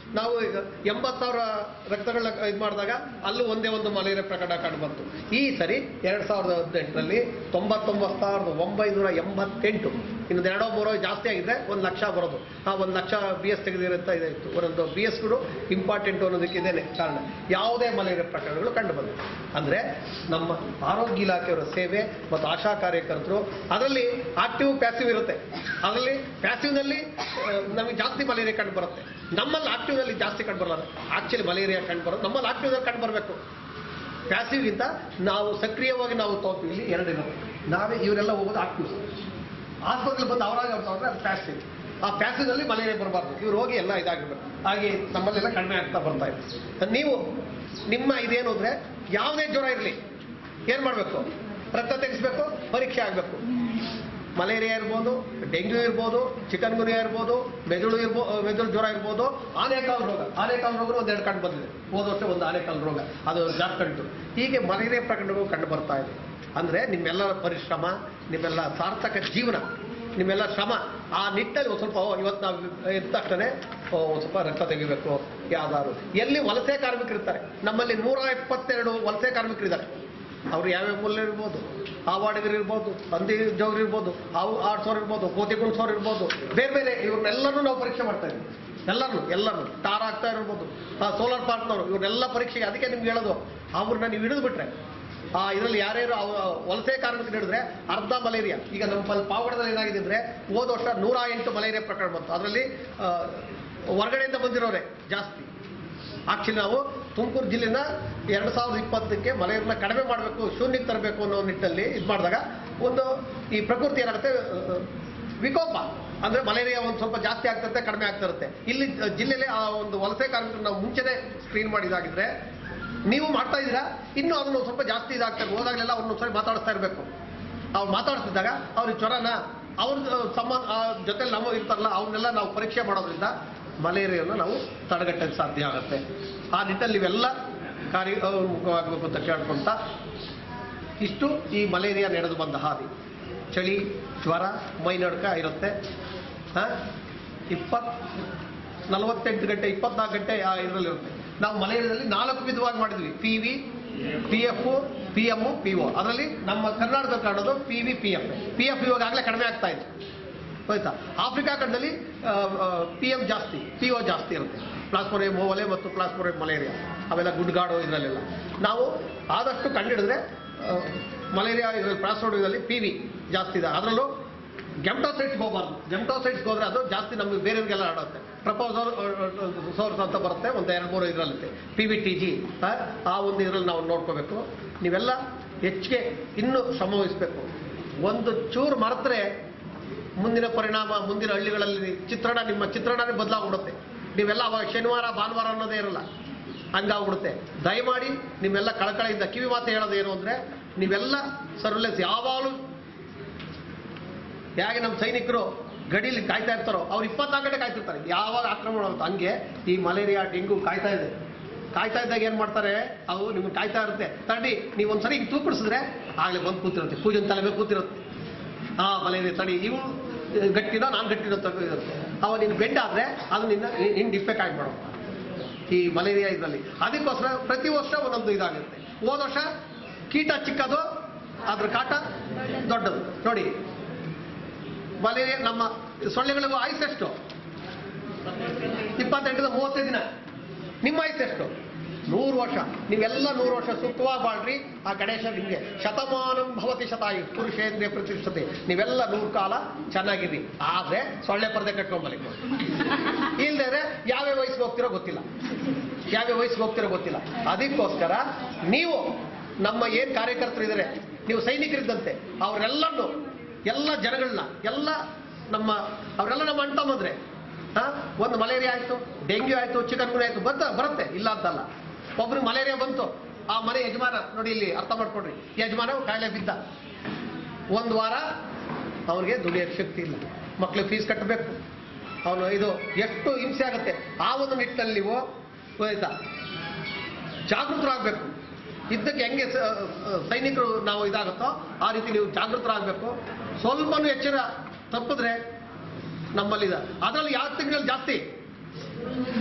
Speaker 2: ನಾವು ಈಗ ಎಂಬತ್ತು ಸಾವಿರ ರಕ್ತಗಳನ್ನ ಇದು ಮಾಡಿದಾಗ ಅಲ್ಲೂ ಒಂದೇ ಒಂದು ಮಲೇರಿಯಾ ಪ್ರಕರಣ ಕಂಡು ಬಂತು. ಈ ಸರಿ ಎರಡು ಸಾವಿರದ ಹದಿನೆಂಟರಲ್ಲಿ ತೊಂಬತ್ತೊಂಬತ್ತು ಸಾವಿರದ ಒಂಬೈನೂರ ಎಂಬತ್ತೆಂಟು, ಇನ್ನು ಎರಡೋ ಮೂರೋ ಜಾಸ್ತಿ ಆಗಿದ್ರೆ ಒಂದು ಲಕ್ಷ ಬರೋದು. ಆ ಒಂದು ಲಕ್ಷ ಬಿ ಎಸ್ ತೆಗೆದಿರುತ್ತಾ ಇದೆ ಇತ್ತು. ಒಂದೊಂದು ಬಿ ಎಸ್ಗಳು ಇಂಪಾರ್ಟೆಂಟ್ ಅನ್ನೋದಕ್ಕೆ ಇದೇನೆ ಕಾರಣ. ಯಾವುದೇ ಮಲೇರಿಯಾ ಪ್ರಕರಣಗಳು ಕಂಡು ಬಂದಿದೆ ಅಂದರೆ ನಮ್ಮ ಆರೋಗ್ಯ ಇಲಾಖೆಯವರ ಸೇವೆ ಮತ್ತು ಆಶಾ ಕಾರ್ಯಕರ್ತರು ಅದರಲ್ಲಿ ಆಕ್ಟಿವ್ ಪ್ಯಾಸಿವ್ ಇರುತ್ತೆ. ಅದರಲ್ಲಿ ಪ್ಯಾಸಿವ್ನಲ್ಲಿ ನಮಗೆ ಜಾಸ್ತಿ ಮಲೇರಿಯಾ ಕಂಡು ಬರುತ್ತೆ, ನಮ್ಮಲ್ಲಿ ಆಕ್ಟಿವ್ನಲ್ಲಿ ಜಾಸ್ತಿ ಕಂಡು ಬರಲ್ಲ. ಆಕ್ಚುಲಿ ಮಲೇರಿಯಾ ಕಂಡು ಬರೋದು ನಮ್ಮಲ್ಲಿ ಆಕ್ಟಿವ್ನಲ್ಲಿ ಕಂಡು ಬರಬೇಕು. ಪ್ಯಾಸಿವ್ಗಿಂತ ನಾವು ಸಕ್ರಿಯವಾಗಿ ನಾವು ತಗೋತೀವಿ. ಇಲ್ಲಿ ಎರಡಿರುತ್ತೆ. ನಾವೇ ಇವರೆಲ್ಲ ಹೋಗೋದು ಆಕ್ಟಿವ್. ಆಸ್ಪತ್ರೆಗೆ ಬಂದು ಅವರಾಗ ತಗೊಂಡ್ರೆ ಅದು ಪ್ಯಾಸಿವ್. ಆ ಪ್ಯಾಸಿವ್ನಲ್ಲಿ ಮಲೇರಿಯಾ ಬರಬಾರ್ದು. ಇವ್ರು ಹೋಗಿ ಎಲ್ಲ ಇದಾಗಿರ್ಬೇಕು. ಹಾಗೆ ನಮ್ಮಲ್ಲೆಲ್ಲ ಕಡಿಮೆ ಆಗ್ತಾ ಬರ್ತಾ ಇದೆ. ನೀವು ನಿಮ್ಮ ಇದೇನು ಅಂದರೆ ಯಾವುದೇ ಜ್ವರ ಇರಲಿ ಏನು ಮಾಡಬೇಕು? ರಕ್ತ ತೆಗೆಸಬೇಕು, ಪರೀಕ್ಷೆ ಆಗಬೇಕು. ಮಲೇರಿಯಾ ಇರ್ಬೋದು, ಡೆಂಗ್ಯೂ ಇರ್ಬೋದು, ಚಿಕನ್ ಗುನಿಯಾ ಇರ್ಬೋದು, ಮೆದುಳು ಇರ್ಬೋದು, ಮೆದುಳು ಜ್ವರ ಇರ್ಬೋದು, ಆನೆಕಾಲ್ ರೋಗ. ಆನೆಕಾಲ್ ರೋಗ ಒಂದೆರಡು ಕಂಡು ಬಂದಿದೆ. ಹೋದ ವರ್ಷ ಒಂದು ಆನೆಕಾಲ್ ರೋಗ, ಅದು ಜಾರ್ಖಂಡ್. ಹೀಗೆ ಮಲೇರಿಯಾ ಪ್ರಕರಣಗಳು ಕಂಡು ಬರ್ತಾ ಇದೆ. ಅಂದರೆ ನಿಮ್ಮೆಲ್ಲರ ಪರಿಶ್ರಮ, ನಿಮ್ಮೆಲ್ಲ ಸಾರ್ಥಕ ಜೀವನ, ನಿಮ್ಮೆಲ್ಲ ಶ್ರಮ ಆ ನಿಟ್ಟಲ್ಲಿ ಒಂದು ಸ್ವಲ್ಪ ಇವತ್ತು ನಾವು ಎದ್ದ ತಕ್ಷಣ ಒಂದು ಸ್ವಲ್ಪ ರಕ್ತ ತೆಗಿಬೇಕು. ಯಾವ್ದಾದ್ರು ಎಲ್ಲಿ ವಲಸೆ ಕಾರ್ಮಿಕರಿರ್ತಾರೆ, ನಮ್ಮಲ್ಲಿ ನೂರ ಎಪ್ಪತ್ತೆರಡು ವಲಸೆ ಕಾರ್ಮಿಕರಿದ್ದಾರೆ. ಅವರು ಯಾವ್ಯಾವ ಮೂಲ ಇರ್ಬೋದು, ಆವಾಡಿಗರು ಇರ್ಬೋದು, ಹಂದಿ ಜೋಗರು ಇರ್ಬೋದು, ಹಾವು ಆಡ್ಸೋರು ಇರ್ಬೋದು, ಕೋತಿ ಗುಣಿಸೋರು ಇರ್ಬೋದು, ಬೇರೆ ಬೇರೆ ಇವ್ರನ್ನೆಲ್ಲರೂ ನಾವು ಪರೀಕ್ಷೆ ಮಾಡ್ತಾ ಇದ್ದೀವಿ. ಎಲ್ಲರೂ ಎಲ್ಲರೂ ಟಾರ್ ಆಗ್ತಾ ಇರ್ಬೋದು, ಸೋಲಾರ್ ಪಾರ್ಕ್ನವರು, ಇವ್ರನ್ನೆಲ್ಲ ಪರೀಕ್ಷೆಗೆ. ಅದಕ್ಕೆ ನಿಮ್ಗೆ ಹೇಳೋದು, ಅವ್ರನ್ನ ನೀವು ಹಿಡಿದು ಬಿಟ್ರೆ ಆ ಇದರಲ್ಲಿ ಯಾರ್ಯಾರು ವಲಸೆ ಕಾರ್ಮಿಕರು ಹಿಡಿದ್ರೆ ಅರ್ಧ ಮಲೇರಿಯಾ. ಈಗ ನಮ್ಮ ಪಾವಗಡದಲ್ಲಿ ಏನಾಗಿದೆ ಅಂದರೆ ಹೋದ ವರ್ಷ ನೂರ ಎಂಟು ಮಲೇರಿಯಾ ಪ್ರಕರಣ ಬಂತು. ಅದರಲ್ಲಿ ಹೊರಗಡೆಯಿಂದ ಬಂದಿರೋರೆ ಜಾಸ್ತಿ. ಆಕ್ಚುಲಿ ನಾವು ತುಮಕೂರು ಜಿಲ್ಲೆನ ಎರಡು ಸಾವಿರದ ಇಪ್ಪತ್ತಕ್ಕೆ ಮಲೇರಿಯಾನ ಕಡಿಮೆ ಮಾಡಬೇಕು, ಶೂನ್ಯಕ್ಕೆ ತರಬೇಕು ಅನ್ನೋ ನಿಟ್ಟಲ್ಲಿ ಇದು ಮಾಡಿದಾಗ ಒಂದು ಈ ಪ್ರಕೃತಿ ಏನಾಗುತ್ತೆ, ವಿಕೋಪ ಅಂದರೆ ಮಲೇರಿಯಾ ಒಂದು ಸ್ವಲ್ಪ ಜಾಸ್ತಿ ಆಗ್ತಿರುತ್ತೆ, ಕಡಿಮೆ ಆಗ್ತಾ ಇರುತ್ತೆ. ಇಲ್ಲಿ ಜಿಲ್ಲೆಯಲ್ಲಿ ಆ ಒಂದು ವಲಸೆ ಕಾರ್ಮಿಕರು ನಾವು ಮುಂಚೆನೇ ಸ್ಕ್ರೀನ್ ಮಾಡಿದಾಗಿದ್ರೆ ನೀವು ಮಾಡ್ತಾ ಇದ್ದೀರಾ, ಇನ್ನೂ ಅದನ್ನು ಸ್ವಲ್ಪ ಜಾಸ್ತಿ ಇದಾಗ್ತಾರೆ. ಹೋದಾಗಲೆಲ್ಲ ಅವ್ರನ್ನ ಸರಿ ಮಾತಾಡಿಸ್ತಾ ಇರಬೇಕು. ಅವ್ರು ಮಾತಾಡ್ತಿದ್ದಾಗ ಅವ್ರಿಗೆ ಜ್ವರನ ಅವ್ರ ಸಂಬಂಧ ಜೊತೆಲಿ ನಾವು ಇರ್ತಾರಲ್ಲ ಅವನ್ನೆಲ್ಲ ನಾವು ಪರೀಕ್ಷೆ ಮಾಡೋದ್ರಿಂದ ಮಲೇರಿಯಾವನ್ನು ನಾವು ತಡೆಗಟ್ಟಕ್ಕೆ ಸಾಧ್ಯ ಆಗುತ್ತೆ. ಆ ನಿಟ್ಟಲ್ಲಿ ಇವೆಲ್ಲ ಕಾರ್ಯ ಮುಖವಾಗಬೇಕು ಅಂತ ಕೇಳ್ಕೊಂತ ಇಷ್ಟು ಈ ಮಲೇರಿಯಾ ನಡೆದು ಬಂದ ಹಾದಿ. ಚಳಿ, ಜ್ವರ, ಮೈನಡ್ಕ ಇರುತ್ತೆ. ಹಾಂ ಇಪ್ಪತ್ತು ನಲವತ್ತೆಂಟು ಗಂಟೆ ಇಪ್ಪತ್ನಾಲ್ಕು ಗಂಟೆ ಆ ಇದರಲ್ಲಿರುತ್ತೆ. ನಾವು ಮಲೇರಿಯಾದಲ್ಲಿ ನಾಲ್ಕು ವಿಧವಾಗಿ ಮಾಡಿದ್ವಿ, P V, P F, P M, P O. ಅದರಲ್ಲಿ ನಮ್ಮ ಕರ್ನಾಟಕದಲ್ಲಿ ಕಾಣೋದು P V, P F. P F ಇವಾಗಲೇ ಕಡಿಮೆ ಆಗ್ತಾ ಇದೆ, ಆಯ್ತಾ. ಆಫ್ರಿಕಾ ಖಂಡದಲ್ಲಿ ಪಿ ಎಮ್ ಜಾಸ್ತಿ, ಪಿ ಒ ಜಾಸ್ತಿ ಇರುತ್ತೆ. ಪ್ಲಾಸ್ಮೋರಿಯಂ ಓವಲೆ ಮತ್ತು ಪ್ಲಾಸ್ಮೋರಿಯಂ ಮಲೇರಿಯಾ ಅವೆಲ್ಲ ಗುಡ್ಗಾಡು ಇದರಲ್ಲೆಲ್ಲ ನಾವು ಆದಷ್ಟು ಕಂಡುಹಿಡಿದ್ರೆ ಮಲೇರಿಯಾ ಇದರಲ್ಲಿ ಪ್ಲಾಸ್ಮೋಡಿಯದಲ್ಲಿ ಪಿ ವಿ ಜಾಸ್ತಿ ಇದೆ. ಅದರಲ್ಲೂ ಗೆಮ್ಟೋಸೈಟ್ಸ್ಗೆ ಹೋಗಬಾರ್ದು. ಗೆಮ್ಟೋಸೈಟ್ಸ್ಗೆ ಹೋದರೆ ಅದು ಜಾಸ್ತಿ ನಮಗೆ ಬೇರೆಯವ್ರಿಗೆಲ್ಲ ಆಡುತ್ತೆ. ಪ್ರಪೋಸಲ್ ಸೋರ್ಸ್ ಅಂತ ಬರುತ್ತೆ, ಒಂದು ಎರಡು ಮೂರು ಇದರಲ್ಲಿರುತ್ತೆ. ಪಿ ವಿ ಟಿ ಜಿ ಆ ಒಂದು ಇದರಲ್ಲಿ ನಾವು ನೋಡ್ಕೋಬೇಕು. ನೀವೆಲ್ಲ ಹೆಚ್ಚಿಗೆ ಇನ್ನೂ ಶ್ರಮ ವಹಿಸಬೇಕು. ಒಂದು ಚೂರು ಮರೆತರೆ ಮುಂದಿನ ಪರಿಣಾಮ ಮುಂದಿನ ಹಳ್ಳಿಗಳಲ್ಲಿ ಚಿತ್ರಣ ನಿಮ್ಮ ಚಿತ್ರಣನೇ ಬದಲಾಗ್ಬಿಡುತ್ತೆ. ನೀವೆಲ್ಲ ಅವಾಗ ಶನಿವಾರ ಭಾನುವಾರ ಅನ್ನೋದೇ ಇರಲ್ಲ, ಹಂಗಾಗ್ಬಿಡುತ್ತೆ. ದಯಮಾಡಿ ನಿಮ್ಮೆಲ್ಲ ಕಳಕಳಿಯಿಂದ ಕಿವಿ ಮಾತು ಹೇಳೋದು ಏನು ಅಂದರೆ, ನೀವೆಲ್ಲ ಸರ್ವೆಲೆನ್ಸ್ ಯಾವಾಗಲೂ ಹೇಗೆ ನಮ್ಮ ಸೈನಿಕರು ಗಡಿಯಲ್ಲಿ ಕಾಯ್ತಾ ಇರ್ತಾರೋ ಅವ್ರು ಇಪ್ಪತ್ನಾಲ್ಕು ಗಂಟೆ ಕಾಯ್ತಿರ್ತಾರೆ, ಯಾವಾಗ ಆಕ್ರಮಣ ಆಗುತ್ತೆ. ಹಂಗೆ ಈ ಮಲೇರಿಯಾ ಡೆಂಗು ಕಾಯ್ತಾ ಇದೆ. ಕಾಯ್ತಾ ಇದ್ದಾಗ ಏನು ಮಾಡ್ತಾರೆ, ಅವು ನಿಮ್ಗೆ ಕಾಯ್ತಾ ಇರುತ್ತೆ. ತಡಿ ನೀವು ಒಂದ್ಸರಿ ಹಿಂಗೆ ತೂಪಿಡಿಸಿದ್ರೆ ಆಗಲೇ ಬಂದು ಕೂತಿರುತ್ತೆ, ಪೂಜನ್ ತಲೆ ಮೇಲೆ ಕೂತಿರುತ್ತೆ. ಆ ಮಲೇರಿಯಾ ತಡಿ, ಇವು ಗಟ್ಟಿನೋ ನಾನು ಗಟ್ಟಿನೋ ಇರುತ್ತೆ. ಅವಾಗ ನೀನು ಬೆಂಡ್ ಆದರೆ ಅದು ನಿನ್ನ ಇನ್ ಡಿಫೆಕ್ಟ್ ಆಗಿಬಿಡೋ ಈ ಮಲೇರಿಯಾ ಇದರಲ್ಲಿ. ಅದಕ್ಕೋಸ್ಕರ ಪ್ರತಿ ವರ್ಷ ಒಂದೊಂದು ಇದಾಗುತ್ತೆ. ಹೋದ ವರ್ಷ ಕೀಟ ಚಿಕ್ಕದು, ಅದ್ರ ಕಾಟ ದೊಡ್ಡದು. ನೋಡಿ ಮಲೇರಿಯಾ ನಮ್ಮ ಸೊಳ್ಳೆಗಳಿಗೂ ಆಯುಸ್ ಎಷ್ಟು? ಇಪ್ಪತ್ತೆಂಟರಿಂದ ಮೂವತ್ತೈದು ದಿನ. ನಿಮ್ಮ ಆಯುಸ್ ಎಷ್ಟು? ನೂರು ವರ್ಷ. ನೀವೆಲ್ಲ ನೂರು ವರ್ಷ ಸುಖವಾಗಿ ಬಾಳ್ರಿ. ಆ ಗಣೇಶ ನಿಮಗೆ ಶತಮಾನಂ ಭವತಿ ಶತಾಯು ಪುರುಷೇಂದ್ರಿಯ ಪ್ರತಿಷ್ಠತೆ. ನೀವೆಲ್ಲ ನೂರು ಕಾಲ ಚೆನ್ನಾಗಿರಿ. ಆದರೆ ಸೊಳ್ಳೆ ಪರದೆ ಕಟ್ಕೊಂಬಲಿ. ಇಲ್ಲದೆ ಯಾವ್ಯಾವ ವಯಸ್ಸಿಗೆ ಹೋಗ್ತಿರೋ ಗೊತ್ತಿಲ್ಲ, ಯಾವ್ಯಾವ ವಯಸ್ಸಿಗೆ ಹೋಗ್ತಿರೋ ಗೊತ್ತಿಲ್ಲ. ಅದಕ್ಕೋಸ್ಕರ ನೀವು ನಮ್ಮ ಏನು ಕಾರ್ಯಕರ್ತರು ಇದ್ದಾರೆ, ನೀವು ಸೈನಿಕರಿದ್ದಂತೆ ಅವರೆಲ್ಲರನ್ನು ಎಲ್ಲ ಜನಗಳನ್ನ ಎಲ್ಲ ನಮ್ಮ ಅವರೆಲ್ಲ ನಮ್ಮ ಅಂಟ ಬಂದ್ರೆ ಹಾಂ ಒಂದು ಮಲೇರಿಯಾ ಆಯಿತು, ಡೆಂಗ್ಯೂ ಆಯಿತು, ಚಿಕನ್ ಗುನಿ ಆಯಿತು, ಬಂತ ಬರುತ್ತೆ, ಇಲ್ಲ ಅಂತಲ್ಲ. ಒಬ್ರಿಗೆ ಮಲೇರಿಯಾ ಬಂತು, ಆ ಮನೆ ಯಜಮಾನ ನೋಡಿ ಇಲ್ಲಿ ಅರ್ಥ ಮಾಡ್ಕೊಡ್ರಿ, ಯಜಮಾನ ಕಾಯಿಲೆ ಬಿದ್ದ, ಒಂದು ವಾರ ಅವನಿಗೆ ದುಡಿಯೋಕ್ಕೆ ಶಕ್ತಿ ಇಲ್ಲ, ಮಕ್ಳಿಗೆ ಫೀಸ್ ಕಟ್ಟಬೇಕು, ಅವನು ಇದು ಎಷ್ಟು ಹಿಂಸೆ ಆಗುತ್ತೆ. ಆ ಒಂದು ನಿಟ್ಟಿನಲ್ಲಿ ನೀವು ಆಯ್ತಾ ಜಾಗೃತರಾಗಬೇಕು. ಇದ್ದಕ್ಕೆ ಹೆಂಗೆ ಸೈನಿಕರು ನಾವು ಇದಾಗುತ್ತೋ ಆ ರೀತಿ ನೀವು ಜಾಗೃತರಾಗಬೇಕು. ಸ್ವಲ್ಪನೂ ಎಚ್ಚರ ತಪ್ಪಿದ್ರೆ ನಮ್ಮಲ್ಲಿದೆ. ಅದರಲ್ಲಿ ಯಾವ ತಿಂಗಳಲ್ಲಿ ಜಾಸ್ತಿ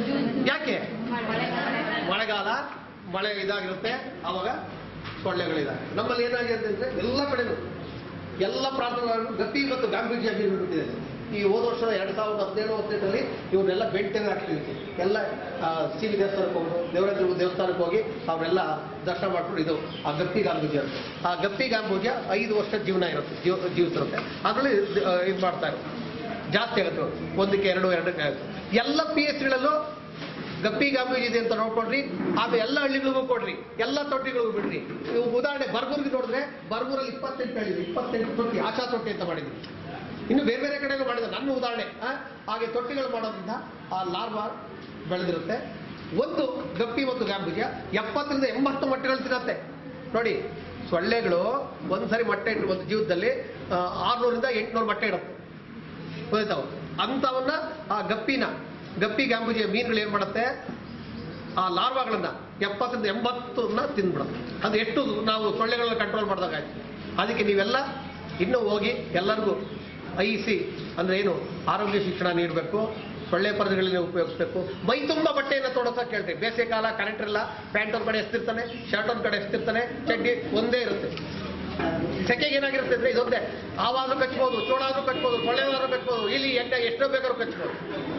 Speaker 2: ಯಾಕೆ? ಮಳೆಗಾಲ ಮಳೆ ಇದಾಗಿರುತ್ತೆ, ಆವಾಗ ಸೊಳ್ಳೆಗಳಿದ್ದಾವೆ. ನಮ್ಮಲ್ಲಿ ಏನಾಗಿದೆ ಅಂದ್ರೆ ಎಲ್ಲ ಕಡೆನೂ ಎಲ್ಲ ಪ್ರಾಂತಗಳು ಗತಿ ಮತ್ತು ಗಾಂಭೀರ್ಯ ಬೀಳ್ಬಿಟ್ಟಿದೆ. ಈ ಹೋದ ವರ್ಷ ಎರಡ್ ಸಾವಿರದ ಹದಿನೇಳು ಹದಿನೆಂಟರಲ್ಲಿ ಇವನ್ನೆಲ್ಲ ಬೆಂಟೆನ ಹಾಕ್ತಿದ್ವಿ. ಎಲ್ಲ ಸಿವಿ ದೇವಸ್ಥಾನಕ್ಕೆ ಹೋಗ್ಬೋದು, ದೇವರಾಜ ದೇವಸ್ಥಾನಕ್ಕೆ ಹೋಗಿ ಅವರೆಲ್ಲ ದರ್ಶನ ಮಾಡ್ಕೊಂಡು ಇದು ಆ ಗಪ್ಪಿ ಗಾಂಭೀರ್ಯ ಇರುತ್ತೆ. ಆ ಗಪ್ಪಿ ಗಾಂಭೀರ್ಯ ಐದು ವರ್ಷ ಜೀವನ ಇರುತ್ತೆ, ಜೀವ ಜೀವಿಸಿರುತ್ತೆ. ಅದರಲ್ಲಿ ಇದು ಮಾಡ್ತಾ ಇರುತ್ತೆ, ಜಾಸ್ತಿ ಆಗುತ್ತೆ. ಒಂದಕ್ಕೆ ಎರಡು ಎರಡಕ್ಕೆ ಆಗುತ್ತೆ. ಎಲ್ಲ ಪಿ ಎಸ್ ಗಳಲ್ಲೂ ಗಪ್ಪಿ ಗಾಂಭೀರ್ಯ ಇದೆ ಅಂತ ನೋಡ್ಕೊಡ್ರಿ. ಆಮೇಲೆ ಎಲ್ಲ ಹಳ್ಳಿಗಳಿಗೂ ಕೊಡ್ರಿ, ಎಲ್ಲ ತೊಟ್ಟಿಗಳಿಗೂ ಬಿಡ್ರಿ. ನೀವು ಉದಾಹರಣೆ ಬರ್ಗೂರ್ಗೆ ನೋಡಿದ್ರೆ ಬರ್ಗೂರಲ್ಲಿ ಇಪ್ಪತ್ತೆಂಟು ಹೇಳಿದ್ವಿ, ಇಪ್ಪತ್ತೆಂಟು ತೊಟ್ಟಿ ಆಶಾ ತೊಟ್ಟಿ ಅಂತ ಮಾಡಿದ್ವಿ. ಇನ್ನು ಬೇರೆ ಬೇರೆ ಕಡೆಗೂ ಮಾಡಿದ ನನ್ನ ಉದಾಹರಣೆ. ಹಾಗೆ ತೊಟ್ಟಿಗಳು ಮಾಡೋದ್ರಿಂದ ಆ ಲಾರ್ವಾ ಬೆಳೆದಿರುತ್ತೆ. ಒಂದು ಗಪ್ಪಿ ಮತ್ತು ಗಾಂಭೀರ್ಯ ಎಪ್ಪತ್ತರಿಂದ ಎಂಬತ್ತು ಮೊಟ್ಟೆಗಳು ತಿನ್ನತ್ತೆ ನೋಡಿ. ಸೊಳ್ಳೆಗಳು ಒಂದ್ಸರಿ ಮೊಟ್ಟೆ ಇಟ್ಟು ಒಂದು ಜೀವದಲ್ಲಿ ಆರ್ನೂರಿಂದ ಎಂಟುನೂರು ಮೊಟ್ಟೆ ಇಡುತ್ತೆ, ಗೊತ್ತಾವ. ಅಂಥವನ್ನ ಆ ಗಪ್ಪಿನ ಗಪ್ಪಿ ಗಾಂಭೀರ್ಯ ಮೀನುಗಳು ಏನ್ ಮಾಡುತ್ತೆ, ಆ ಲಾರ್ವಾಗಳನ್ನ ಎಪ್ಪತ್ತರಿಂದ ಎಂಬತ್ತನ್ನ ತಿಂದ್ಬಿಡುತ್ತೆ. ಅದು ಎಷ್ಟು ನಾವು ಸೊಳ್ಳೆಗಳನ್ನ ಕಂಟ್ರೋಲ್ ಮಾಡಿದಾಗ ಆಯ್ತು. ಅದಕ್ಕೆ ನೀವೆಲ್ಲ ಇನ್ನೂ ಹೋಗಿ ಎಲ್ಲರಿಗೂ ಐ ಸಿ ಅಂದ್ರೆ ಏನು ಆರೋಗ್ಯ ಶಿಕ್ಷಣ ನೀಡಬೇಕು, ಸೊಳ್ಳೆ ಪರದೆಗಳನ್ನ ಉಪಯೋಗಿಸ್ಬೇಕು. ಮೈ ತುಂಬ ಬಟ್ಟೆಯನ್ನು ತೊಡೋಸಕ್ಕೆ ಹೇಳ್ರಿ. ಬೇಸಿಗೆ ಕಾಲ ಕರೆಂಟ್ ಇಲ್ಲ, ಪ್ಯಾಂಟ್ ಒಂದ್ ಕಡೆ ಎಸ್ತಿರ್ತಾನೆ, ಶರ್ಟ್ ಒಂದ್ ಕಡೆ ಎಸ್ತಿರ್ತಾನೆ, ಚಡ್ಡಿ ಒಂದೇ ಇರುತ್ತೆ. ಸೆಕೆಗೆ ಏನಾಗಿರುತ್ತೆ ಅಂದ್ರೆ ಇದೊಂದೇ. ಆವಾದ್ರೂ ಕಚ್ಬೋದು, ಚೋಳಾದ್ರೂ ಕಚ್ಬೋದು, ಸೊಳ್ಳೆವಾದ್ರೂ ಕಚ್ಬೋದು, ಇಲ್ಲಿ ಎಣ್ಣೆ ಎಷ್ಟೋ ಬೇಕಾದ್ರೂ ಕಚ್ಬೋದು.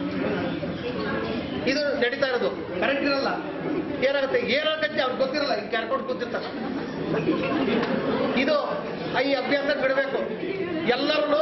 Speaker 2: ಇದು ನಡೀತಾ ಇರೋದು. ಕರೆಂಟ್ ಇರಲ್ಲ, ಏನಾಗುತ್ತೆ ಏನೋ ಕಚ್ಚಿ ಅವ್ರಿಗೆ ಗೊತ್ತಿರಲ್ಲ, ಈಗ ಕರ್ಕೊಂಡು ಕೂತಿರ್ತಾರೆ. ಇದು ಈ ಅಭ್ಯಾಸ ಬಿಡಬೇಕು. ಎಲ್ಲರೂ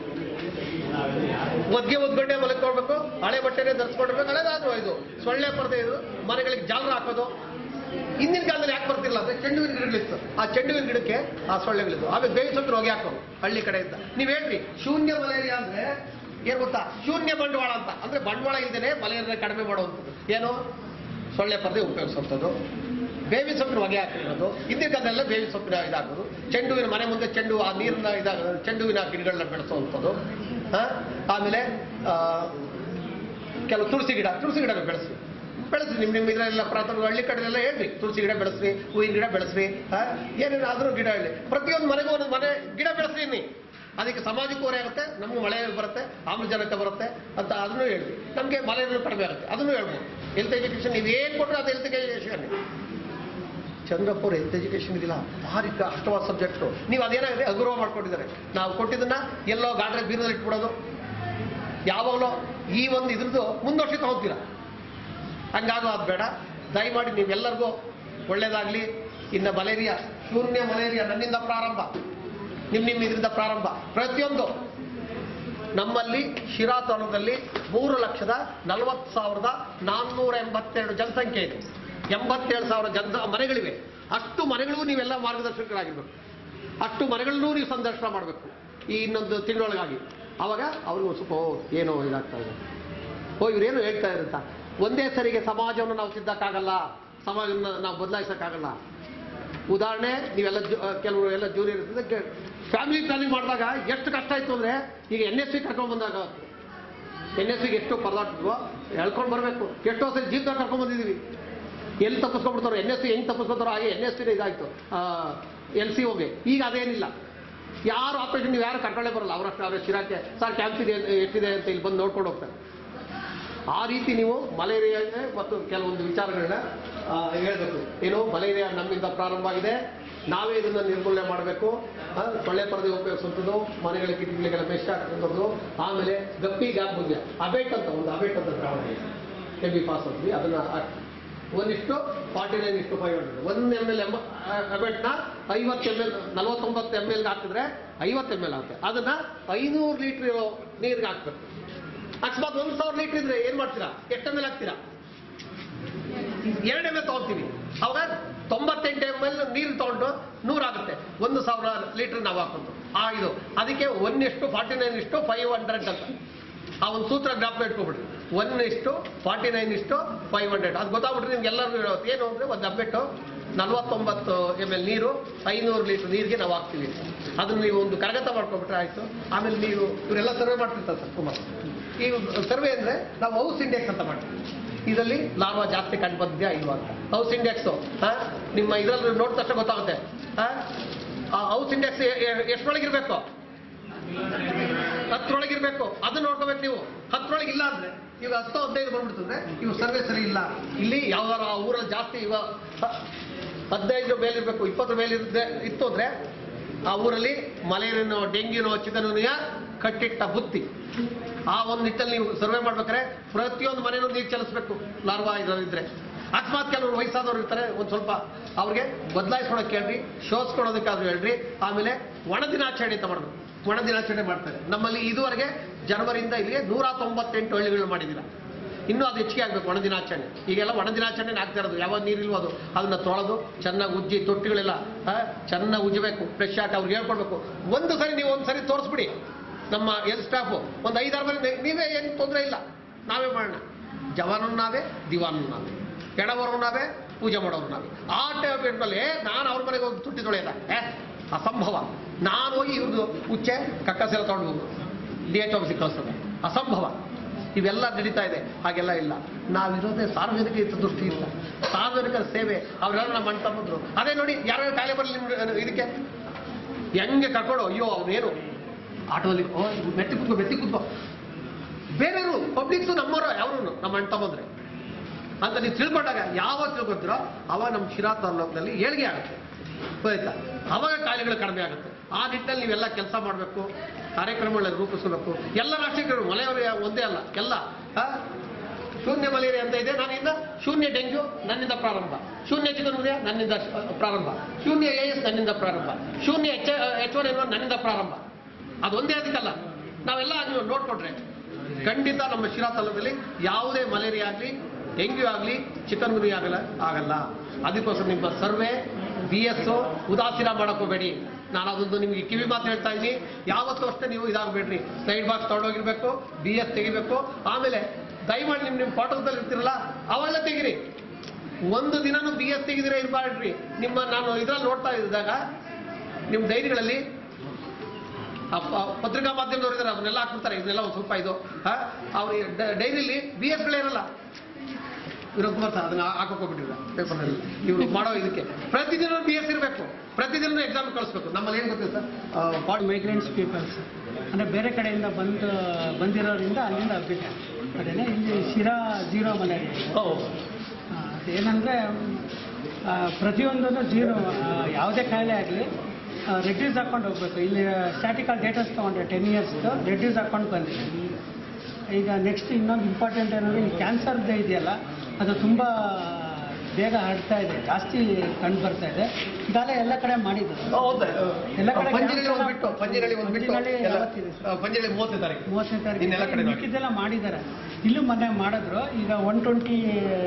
Speaker 2: ಒದ್ಗೆ ಒದ್ಗಡ್ಡೆ ಮಲಕ್ಕೊಳ್ಬೇಕು, ಹಳೆ ಬಟ್ಟೆನೇ ಧರಿಸ್ಕೊಳ್ಬೇಕು. ಹಳೆದಾದ್ರು ಇದು ಸೊಳ್ಳೆ ಪರದೆ, ಇದು ಮನೆಗಳಿಗೆ ಜಾಲರ ಹಾಕೋದು. ಹಿಂದಿನ ಕಾಲದಲ್ಲಿ ಯಾಕೆ ಬರ್ತಿಲ್ಲ ಅಂದ್ರೆ ಚೆಂಡುವಿನ ಗಿಡಗಳಿತ್ತು. ಆ ಚೆಂಡುವಿನ ಗಿಡಕ್ಕೆ ಆ ಸೊಳ್ಳೆಗಳಿದ್ದು. ಆಮೇಲೆ ಬೇಯಿಸೋದ್ರ ಹೊಗೆ ಹಾಕೋದು ಹಳ್ಳಿ ಕಡೆಯಿಂದ. ನೀವ್ ಹೇಳ್ರಿ ಶೂನ್ಯ ಮಲೇರಿಯಾ ಅಂದ್ರೆ ಏನ್ ಗೊತ್ತಾ? ಶೂನ್ಯ ಬಂಡವಾಳ ಅಂತ. ಅಂದ್ರೆ ಬಂಡವಾಳ ಇಲ್ದೇನೆ ಮಲೇರಿಯಾ ಕಡಿಮೆ ಮಾಡುವಂಥದ್ದು ಏನು? ಸೊಳ್ಳೆ ಪರದೆ ಉಪಯೋಗಿಸುವಂಥದ್ದು, ಬೇವಿನ ಸೊಪ್ಪಿನ ಹೊಗೆ ಹಾಕಿರೋದು. ಹಿಂದಿನ ಕಾಲದಲ್ಲ ಬೇವಿನ ಸೊಪ್ಪಿನ ಇದಾಗೋದು, ಚೆಂಡುವಿನ ಮನೆ ಮುಂದೆ ಚೆಂಡು ಆ ನೀರಿನ ಇದಾಗೋದು, ಚೆಂಡುವಿನ ಗಿಡಗಳನ್ನ ಬೆಳೆಸುವಂಥದ್ದು. ಆಮೇಲೆ ಕೆಲವು ತುಳಸಿ ಗಿಡ ತುಳಸಿ ಗಿಡ ಬೆಳೆಸ್ರಿ ಬೆಳೆಸ್ರಿ ನಿಮ್ಮ ನಿಮ್ಮ ಇದರೆಲ್ಲ ಪ್ರಾಥಮಿಕ ಹಳ್ಳಿ ಕಡೆಲೆಲ್ಲ ಹೇಳ್ರಿ ತುಳಸಿ ಗಿಡ ಬೆಳೆಸ್ರಿ, ಹೂವಿನ ಗಿಡ ಬೆಳೆಸ್ರಿ, ಏನೇನಾದ್ರೂ ಗಿಡ ಹೇಳಿ. ಪ್ರತಿಯೊಂದು ಮನೆಗೂ ಒಂದು ಮನೆ ಗಿಡ ಬೆಳೆಸ್ರಿ. ನೀ ಅದಕ್ಕೆ ಸಮಾಜಕ್ಕೂ ಹೊರೆ ಆಗುತ್ತೆ, ನಮ್ಗೆ ಮಳೆ ಬರುತ್ತೆ, ಆಮ್ಲಜನಕ ಬರುತ್ತೆ ಅಂತ ಅದನ್ನು ಹೇಳ್ರಿ. ನಮಗೆ ಮಳೆನೂ ಕಡಿಮೆ ಆಗುತ್ತೆ, ಅದನ್ನು ಹೇಳ್ಬೋದು. ಹೆಲ್ತ್ ಎಜುಕೇಶನ್ ನೀವು ಏನು ಕೊಟ್ಟರೆ ಅದು health education. Chandrapura health education ಇದಿಲ್ಲ, ಭಾರಿ ಕಷ್ಟವಾದ ಸಬ್ಜೆಕ್ಟು. ನೀವು ಅದೇನಾಗಿದೆ ಅಗೌರವ ಮಾಡ್ಕೊಂಡಿದ್ದಾರೆ. ನಾವು ಕೊಟ್ಟಿದ್ದನ್ನ ಎಲ್ಲೋ ಗಾಡ್ರೆ ಬೀರದಲ್ಲಿ ಇಟ್ಬಿಡೋದು, ಯಾವಾಗಲೋ ಈ ಒಂದು ಇದ್ರದ್ದು ಮುಂದೋಷಿ ತಗೋತೀರ. ಹಂಗಾಗೋ ಅದು ಬೇಡ. ದಯಮಾಡಿ ನೀವೆಲ್ಲರಿಗೂ ಒಳ್ಳೇದಾಗ್ಲಿ. ಇನ್ನು ಮಲೇರಿಯಾ, ಶೂನ್ಯ ಮಲೇರಿಯಾ ನನ್ನಿಂದ ಪ್ರಾರಂಭ, ನಿಮ್ಮ ನಿಮ್ಮ ಇದರಿಂದ ಪ್ರಾರಂಭ. ಪ್ರತಿಯೊಂದು ನಮ್ಮಲ್ಲಿ ಶಿರಾ ತಾಲೂಕಲ್ಲಿ ಮೂರು ಲಕ್ಷದ ನಲವತ್ತು ಸಾವಿರದ ನಾನ್ನೂರ ಎಂಬತ್ತೆರಡು ಜನಸಂಖ್ಯೆ ಇದೆ. ಎಂಬತ್ತೇಳು ಸಾವಿರ ಜನ ಮನೆಗಳಿವೆ. ಅಷ್ಟು ಮನೆಗಳಿಗೂ ನೀವೆಲ್ಲ ಮಾರ್ಗದರ್ಶಕರಾಗಿರ್ಬೇಕು. ಅಷ್ಟು ಮನೆಗಳನ್ನೂ ನೀವು ಸಂದರ್ಶನ ಮಾಡಬೇಕು ಈ ಇನ್ನೊಂದು ತಿಂಗಳೊಳಗಾಗಿ. ಆವಾಗ ಅವ್ರಿಗೂ ಸ್ವಲ್ಪ ಏನೋ ಇದಾಗ್ತಾ ಇದೆ, ಓ ಇವ್ರೇನು ಹೇಳ್ತಾ ಇರುತ್ತ. ಒಂದೇ ಸರಿಗೆ ಸಮಾಜವನ್ನು ನಾವು ತಿದ್ದಕ್ಕಾಗಲ್ಲ, ಸಮಾಜವನ್ನು ನಾವು ಬದಲಾಯಿಸೋಕ್ಕಾಗಲ್ಲ. ಉದಾಹರಣೆ ನೀವೆಲ್ಲ ಕೆಲವರು ಎಲ್ಲ ಜೂನಿಯರ್ ಇರ್ತದೆ, ಫ್ಯಾಮಿಲಿ ಪ್ಲಾನಿಂಗ್ ಮಾಡಿದಾಗ ಎಷ್ಟು ಕಷ್ಟ ಆಯ್ತು ಅಂದ್ರೆ, ಈಗ ಎನ್ ಎಸ್ ಸಿ ಕರ್ಕೊಂಡು ಬಂದಾಗ ಎನ್ ಎಸ್ ಸಿಗೆ ಎಷ್ಟು ಪರದಾಡ್ತಿದ್ವೋ ಹೇಳ್ಕೊಂಡು ಬರಬೇಕು. ಎಷ್ಟೋ ಸರಿ ಜೀವನ ಕರ್ಕೊಂಡು ಬಂದಿದ್ದೀವಿ. ಎಲ್ಲಿ ತಪ್ಪಿಸ್ಕೊಂಡ್ಬಿಡ್ತಾರೋ, ಎನ್ ಎಸ್ ಸಿ ಹೆಂಗೆ ತಪ್ಪಿಸ್ಕೊತಾರೋ ಹಾಗೆ ಎನ್ ಎಸ್ ಸಿ ಇದಾಯ್ತು ಎಲ್ ಸಿ ಹೋಗಿ. ಈಗ ಅದೇನಿಲ್ಲ, ಯಾರು ಆಪರೇಷನ್ ನೀವು ಯಾರು ಕರ್ಕೊಳ್ಳೇ ಬರಲ್ಲ. ಅವರಷ್ಟು ಅವರ ಶಿರಾಕ್ಕೆ ಸರ್ ಕ್ಯಾಂಪ್ ಇದೆ ಎಷ್ಟಿದೆ ಅಂತ ಇಲ್ಲಿ ಬಂದು ನೋಡ್ಕೊಂಡು ಹೋಗ್ತಾರೆ. ಆ ರೀತಿ ನೀವು ಮಲೇರಿಯಾ ಮತ್ತು ಕೆಲವೊಂದು ವಿಚಾರಗಳನ್ನ ಹೇಳಬೇಕು. ಏನು ಮಲೇರಿಯಾ ನಮ್ಮಿಂದ ಪ್ರಾರಂಭ ಆಗಿದೆ, ನಾವೇ ಇದನ್ನು ನಿರ್ಮೂಲನೆ ಮಾಡಬೇಕು. ಸೊಳ್ಳೆ ಪರದೆ ಉಪಯೋಗಿಸುವಂಥದ್ದು, ಮನೆಗಳ ಕಿಟಕಿಗಳಿಗೆಲ್ಲ ಮೆಶ್ ಹಾಕುವಂಥದ್ದು. ಆಮೇಲೆ ಗಪ್ಪಿ ಗಾಂಭೀರ್ಯ ಅಬೇಟ್ ಅಂತ ಒಂದು ಅಬೇಟ್ ಅಂತ ದ್ರಾವಣ ಕೆ ಬಿ ಪಾಸ್ ಅಂತೀವಿ, ಅದನ್ನ ಒಂದಿಷ್ಟು ಫಾರ್ಟಿ ನೈನ್ ಇಷ್ಟು ಫೈವ್ ಹಂಡ್ರೆಡ್ ಒಂದು ಎಮ್ ಎಲ್ ಎಮ್ ಅಬೇಟ್ನ ಐವತ್ತು ಎಮ್ ಎಲ್ ನಲವತ್ತೊಂಬತ್ತು ಎಮ್ ಎಲ್ಗೆ ಹಾಕಿದ್ರೆ ಐವತ್ತು ಎಮ್ ಎಲ್ ಆಗುತ್ತೆ. ಅದನ್ನ ಐನೂರು ಲೀಟರ್ ಇರೋ ನೀರಿಗೆ ಹಾಕ್ಬೇಕು. ಅಕಸ್ಮಾತ್ ಒಂದು ಸಾವಿರ ಲೀಟರ್ ಇದ್ರೆ ಏನ್ ಮಾಡ್ತೀರಾ? ಎಷ್ಟು ಎಮ್ ಎಲ್ ಹಾಕ್ತೀರಾ? ಎರಡು ಎಮ್ ಎಲ್ ತಗೊಳ್ತೀವಿ. ಅವಾಗ ತೊಂಬತ್ತೆಂಟು ಎಮ್ ಎಲ್ ನೀರು ತಗೊಂಡು ನೂರಾಗುತ್ತೆ. ಒಂದು ಸಾವಿರ ಲೀಟರ್ ನಾವು ಹಾಕೊಂಡು ಆ ಇದು ಅದಕ್ಕೆ ಒನ್ ಎಷ್ಟು ಫಾರ್ಟಿ ನೈನ್ ಇಷ್ಟು ಫೈವ್ ಹಂಡ್ರೆಡ್ ಅಂತ ಆ ಒಂದು ಸೂತ್ರ ಜ್ಞಾಪಕ ಇಟ್ಕೊಬಿಡ್ರಿ. ಒನ್ ಇಷ್ಟು ಫಾರ್ಟಿ ನೈನ್ ಇಷ್ಟು ಫೈವ್ ಹಂಡ್ರೆಡ್ ಅದು ಗೊತ್ತಾಗ್ಬಿಟ್ರೆ ನಿಮ್ಗೆ ಎಲ್ಲರಿಗೂ ಹೇಳೋದು ಏನು ಅಂದ್ರೆ ಒಂದು ಅಬ್ಬೆಟ್ಟು ನಲ್ವತ್ತೊಂಬತ್ತು ಎಮ್ ಎಲ್ ನೀರು ಐನೂರು ಲೀಟರ್ ನೀರಿಗೆ ನಾವು ಹಾಕ್ತೀವಿ. ಅದನ್ನ ನೀವು ಒಂದು ಕರಗತ ಮಾಡ್ಕೊಬಿಟ್ರೆ ಆಯ್ತು. ಆಮೇಲೆ ನೀವು ಇವರೆಲ್ಲ ಸರ್ವೆ ಮಾಡ್ತಿರ್ತಾರೆ ಸರ್ ಕುಮಾರ್. ಈ ಸರ್ವೆ ಅಂದ್ರೆ ನಾವು ಹೌಸ್ ಇಂಡೆಕ್ಸ್ ಅಂತ ಮಾಡ್ತೀವಿ. ಇದರಲ್ಲಿ ಲಾರ್ವಾ ಜಾಸ್ತಿ ಕಂಡು ಬಂದಿದ್ಯಾ ಇಲ್ವಾ ಅಂತ ಹೌಸ್ ಇಂಡೆಕ್ಸ್ ನಿಮ್ಮ ಇದರಲ್ಲಿ ನೋಡಿದ ತಕ್ಷಣ ಗೊತ್ತಾಗುತ್ತೆ. ಆ ಹೌಸ್ ಇಂಡೆಕ್ಸ್ ಎಷ್ಟರೊಳಗಿರ್ಬೇಕು? ಹತ್ತರೊಳಗಿರ್ಬೇಕು, ಅದನ್ನ ನೋಡ್ಕೋಬೇಕು ನೀವು. ಹತ್ತರೊಳಗೆ ಇಲ್ಲ ಅಂದ್ರೆ ಈಗ ಹತ್ತು ಹದಿನೈದು ಬಂದ್ಬಿಡ್ತಂದ್ರೆ ಇವು ಸರ್ವೇ ಸರಿ ಇಲ್ಲ. ಇಲ್ಲಿ ಯಾವ್ದಾರ ಊರಲ್ಲಿ ಜಾಸ್ತಿ ಇವ ಹದಿನೈದು ಮೇಲಿರ್ಬೇಕು, ಇಪ್ಪತ್ತರ ಮೇಲಿರುತ್ತೆ ಇತ್ತು ಅಂದ್ರೆ ಆ ಊರಲ್ಲಿ ಮಲೇರಿಯಾನೋ ಡೆಂಗ್ಯೂನೋ ಚಿಕನ್ಗುನ್ಯಾ ಕಟ್ಟಿಟ್ಟ ಬುತ್ತಿ. ಆ ಒಂದು ನಿಟ್ಟಲ್ಲಿ ನೀವು ಸರ್ವೆ ಮಾಡ್ಬೇಕಾದ್ರೆ ಪ್ರತಿಯೊಂದು ಮನೆಯೂ ನೀರು ಚಲಿಸ್ಬೇಕು ಲಾರ್ವಾ ಇದ್ರೆ. ಅಕಸ್ಮಾತ್ ಕೆಲವರು ವಯಸ್ಸಾದವ್ರು ಇರ್ತಾರೆ, ಒಂದು ಸ್ವಲ್ಪ ಅವ್ರಿಗೆ ಬದಲಾಯಿಸ್ಕೊಳಕ್ಕೆ ಹೇಳ್ರಿ, ಶೋಧಿಸ್ಕೊಳೋದಕ್ಕಾದ್ರೂ ಹೇಳ್ರಿ. ಆಮೇಲೆ ಒಣ ದಿನಾಚರಣೆ ಅಂತ ಮಾಡಬೇಕು. ಒಣ ದಿನಾಚರಣೆ ಮಾಡ್ತಾರೆ ನಮ್ಮಲ್ಲಿ. ಇದುವರೆಗೆ ಜನವರಿಯಿಂದ ಇಲ್ಲಿಗೆ ನೂರ ತೊಂಬತ್ತೆಂಟು ಹಳ್ಳಿಗಳು ಮಾಡಿದ್ದೀರಾ. ಇನ್ನೂ ಅದು ಹೆಚ್ಚಿಗೆ ಆಗಬೇಕು ಒಣ ದಿನಾಚರಣೆ. ಈಗೆಲ್ಲ ಒಣ ದಿನಾಚರಣೆ ಆಗ್ತಾ ಇರೋದು. ಯಾವಾಗ ನೀರಿಲ್ವೋ ಅದು ಅದನ್ನ ತೊಳೆದು ಚೆನ್ನಾಗಿ ಉಜ್ಜಿ ತೊಟ್ಟಿಗಳೆಲ್ಲ ಚೆನ್ನಾಗಿ ಉಜ್ಜಬೇಕು, ಫ್ರೆಶ್ ಆಗಿ ಅವ್ರಿಗೆ ಹೇಳ್ಕೊಡ್ಬೇಕು. ಒಂದು ಸರಿ ನೀವು ಒಂದು ಸರಿ ತೋರಿಸ್ಬಿಡಿ ನಮ್ಮ ಎಲ್ ಸ್ಟಾಫು ಒಂದು ಐದಾರು ಮನೆ ನೀವೇ ಏನು ತೊಂದರೆ ಇಲ್ಲ, ನಾವೇ ಮಾಡೋಣ. ಜವಾನು ನಾವೇ, ದಿವಾನು ನಾವೇ, ಕೆಡವರು ನಾವೇ, ಪೂಜೆ ಮಾಡೋರು ನಾವೇ. ಆ ಟೈಮ್ನಲ್ಲಿ ನಾನು ಅವ್ರ ಮನೆಗೆ ಹೋಗಿ ತುಟ್ಟಿ ತೊಳೆಯಲ್ಲ, ಏ ಅಸಂಭವ. ನಾನು ಹೋಗಿ ಇವ್ರದ್ದು ಉಚ್ಚೆ ಕಕ್ಕಸೆಲ್ಲ ತೊಗೊಂಡು ಹೋಗು ಡಿ ಎಚ್ ಆಫೀಸಿಗೆ ಕಳಿಸೋದು ಅಸಂಭವ. ಇವೆಲ್ಲ ನಡೀತಾ ಇದೆ. ಹಾಗೆಲ್ಲ ಇಲ್ಲ. ನಾವಿರೋದೇ ಸಾರ್ವಜನಿಕ ಹಿತದೃಷ್ಟಿಯಿಂದ, ಸಾರ್ವಜನಿಕರ ಸೇವೆ. ಅವರೆಲ್ಲ ನಮ್ಮ ಅಣ್ಣ ತಮ್ಮಂದ್ರು. ಅದೇ ನೋಡಿ ಯಾರ್ಯಾರು ಕಾಯಿಲೆ ಬರಲಿ ಇದಕ್ಕೆ ಹೆಂಗೆ ಕರ್ಕೊಂಡು, ಅಯ್ಯೋ ಅವನೇನು ಆಟೋದಲ್ಲಿ ಓ ಮೆಟ್ಟಿ ಕುತ್ಕೋ ಮೆಟ್ಟಿ ಕುತ್ಕೋ ಬೇರೆಯವರು ಪಬ್ಲಿಕ್ಸು ನಮ್ಮವರು ಯಾರು ನಮ್ಮ ಅಣ್ಣ ತಮ್ಮಂದ್ರೆ ಅಂತ ನೀವು ತಿಳ್ಕೊಂಡಾಗ ಯಾವಾಗ ತಿಳ್ಕೊತೀರೋ ಅವಾಗ ನಮ್ಮ ಶಿರಾ ತಾಲೂಕಿನಲ್ಲಿ ಏಳಿಗೆ ಆಗುತ್ತೆ. ಆಯ್ತಾ? ಅವಾಗ ಕಾಯಿಲೆಗಳು ಕಡಿಮೆ ಆಗುತ್ತೆ. ಆ ನಿಟ್ಟಿನಲ್ಲಿ ನೀವೆಲ್ಲ ಕೆಲಸ ಮಾಡಬೇಕು, ಕಾರ್ಯಕ್ರಮಗಳನ್ನು ರೂಪಿಸಬೇಕು. ಎಲ್ಲ ರಾಷ್ಟ್ರೀಕರು ಮಲೆಯವರೇ ಒಂದೇ ಅಲ್ಲ, ಎಲ್ಲ ಶೂನ್ಯ ಮಲೇರಿಯಾ ಅಂತ ಇದೆ. ನಾನಿಂದ ಶೂನ್ಯ ಡೆಂಗ್ಯೂ ನನ್ನಿಂದ ಪ್ರಾರಂಭ, ಶೂನ್ಯ ಚಿಕನ್ಗುನ್ಯಾ ನನ್ನಿಂದ ಪ್ರಾರಂಭ, ಶೂನ್ಯ ಎ ಎಸ್ ನನ್ನಿಂದ ಪ್ರಾರಂಭ, ಶೂನ್ಯ H H one N one ನನ್ನಿಂದ ಪ್ರಾರಂಭ. ಅದೊಂದೇ ಅದಕ್ಕಲ್ಲ, ನಾವೆಲ್ಲ ನೀವು ನೋಡ್ಕೊಂಡ್ರೆ ಖಂಡಿತ ನಮ್ಮ ಶಿರಾ ತಾಲೂಕಲ್ಲಿ ಯಾವುದೇ ಮಲೇರಿಯಾ ಆಗಲಿ, ಡೆಂಗ್ಯೂ ಆಗಲಿ, ಚಿಕನ್ಗುನ್ಯಾ ಆಗಲ್ಲ ಆಗಲ್ಲ ಅದಕ್ಕೋಸ್ಕರ ನಿಮ್ಮ ಸರ್ವೆ ಬಿ ಎಸ್ ಉದಾಸೀನ ಮಾಡೋಕೋಬೇಡಿ. ನಾನು ಅದೊಂದು ನಿಮಗೆ ಕಿವಿ ಮಾತು ಹೇಳ್ತಾ ಇದ್ದೀನಿ. ಯಾವತ್ತೂ ಅಷ್ಟೇ ನೀವು ಇದಾಗಬೇಡ್ರಿ. ಸೈಡ್ ಬಾಕ್ಸ್ ತೊಗೊಂಡೋಗಿರ್ಬೇಕು, ಬಿ ಎಸ್ ತೆಗಿಬೇಕು. ಆಮೇಲೆ ದಯಮಾಡಿ ನಿಮ್ಮ ನಿಮ್ಮ ಫೋಟೋದಲ್ಲಿ ಇರ್ತಿರಲ್ಲ ಅವೆಲ್ಲ ತೆಗಿರಿ. ಒಂದು ದಿನನೂ ಬಿ ಎಸ್ ತೆಗಿದಿರ ಇರಬಾರ್ಡ್ರಿ. ನಿಮ್ಮ ನಾನು ಇದರಲ್ಲಿ ನೋಡ್ತಾ ಇದ್ದಾಗ ನಿಮ್ಮ ಡೈರಿಗಳಲ್ಲಿ ಪತ್ರಿಕಾ ಮಾಧ್ಯಮದವ್ರು ಇದ್ದಾರೆ, ಅವನ್ನೆಲ್ಲ ಹಾಕ್ಬಿಡ್ತಾರೆ. ಇದನ್ನೆಲ್ಲ ಒಂದು ಸ್ವಲ್ಪ ಇದು ಅವ್ರ ಡೈರಿಲಿ ಬಿ ಎಸ್ಗಳೇ ಇರಲ್ಲ. ವಿರೋಧ ಕುಮಾರ್ ಸರ್ ಅದನ್ನ ಹಾಕೋಬಿಟ್ಟಿಲ್ಲ ಪೇಪರ್ನಲ್ಲಿ. ಇವರು ಮಾಡೋ ಇದಕ್ಕೆ ಪ್ರತಿದಿನ ಬಿ ಎಸ್ ಇರಬೇಕು, ಪ್ರತಿದಿನ ಎಕ್ಸಾಮ್ ಕಳಿಸ್ಬೇಕು. ನಮ್ಮಲ್ಲಿ ಏನು ಗೊತ್ತಿಲ್ಲ ಸರ್,
Speaker 5: ಫಾರ್ ಮೈಗ್ರೆಂಟ್ಸ್ ಪೀಪಲ್ಸ್ ಅಂದರೆ ಬೇರೆ ಕಡೆಯಿಂದ ಬಂದು ಬಂದಿರೋದ್ರಿಂದ ಅಲ್ಲಿಂದ ಹಬ್ಬಿದೆ. ಅದೇನೇ ಇಲ್ಲಿ ಶಿರಾ ಜೀರೋ ಮಲೇರಿಯಾ. ಅದೇನೆಂದರೆ ಪ್ರತಿಯೊಂದನ್ನು ಜೀರೋ, ಯಾವುದೇ ಕಾಯಿಲೆ ಆಗಲಿ ರೆಡ್ಯೂಸ್ ಹಾಕ್ಕೊಂಡು ಹೋಗ್ಬೇಕು. ಇಲ್ಲಿ ಸ್ಟ್ಯಾಟಿಕಲ್ ಡೇಟಾಸ್ ತೊಗೊಂಡ್ರೆ ಟೆನ್ ಇಯರ್ಸ್ದು ರೆಡ್ಯೂಸ್ ಹಾಕ್ಕೊಂಡು ಬಂದಿದೆ. ಈಗ ನೆಕ್ಸ್ಟ್ ಇನ್ನೊಂದು ಇಂಪಾರ್ಟೆಂಟ್ ಏನಂದರೆ ಈ ಕ್ಯಾನ್ಸರ್ದೇ ಇದೆಯಲ್ಲ, ಅದು ತುಂಬ ಬೇಗ ಹರಡ್ತಾ ಇದೆ, ಜಾಸ್ತಿ ಕಂಡು ಬರ್ತಾ ಇದೆ. ಈಗಾಗಲೇ ಎಲ್ಲ ಕಡೆ ಮಾಡಿದ್ದಾರೆ, ಎಲ್ಲ ಕಡೆ ಮೂವತ್ತನೇ ತಾರೀಕು ಮಿಕ್ಕಿದ್ದೆಲ್ಲ ಮಾಡಿದ್ದಾರೆ. ಇಲ್ಲೂ ಮೊನ್ನೆ ಮಾಡಿದ್ರು. ಈಗ ಒನ್ ಟ್ವೆಂಟಿ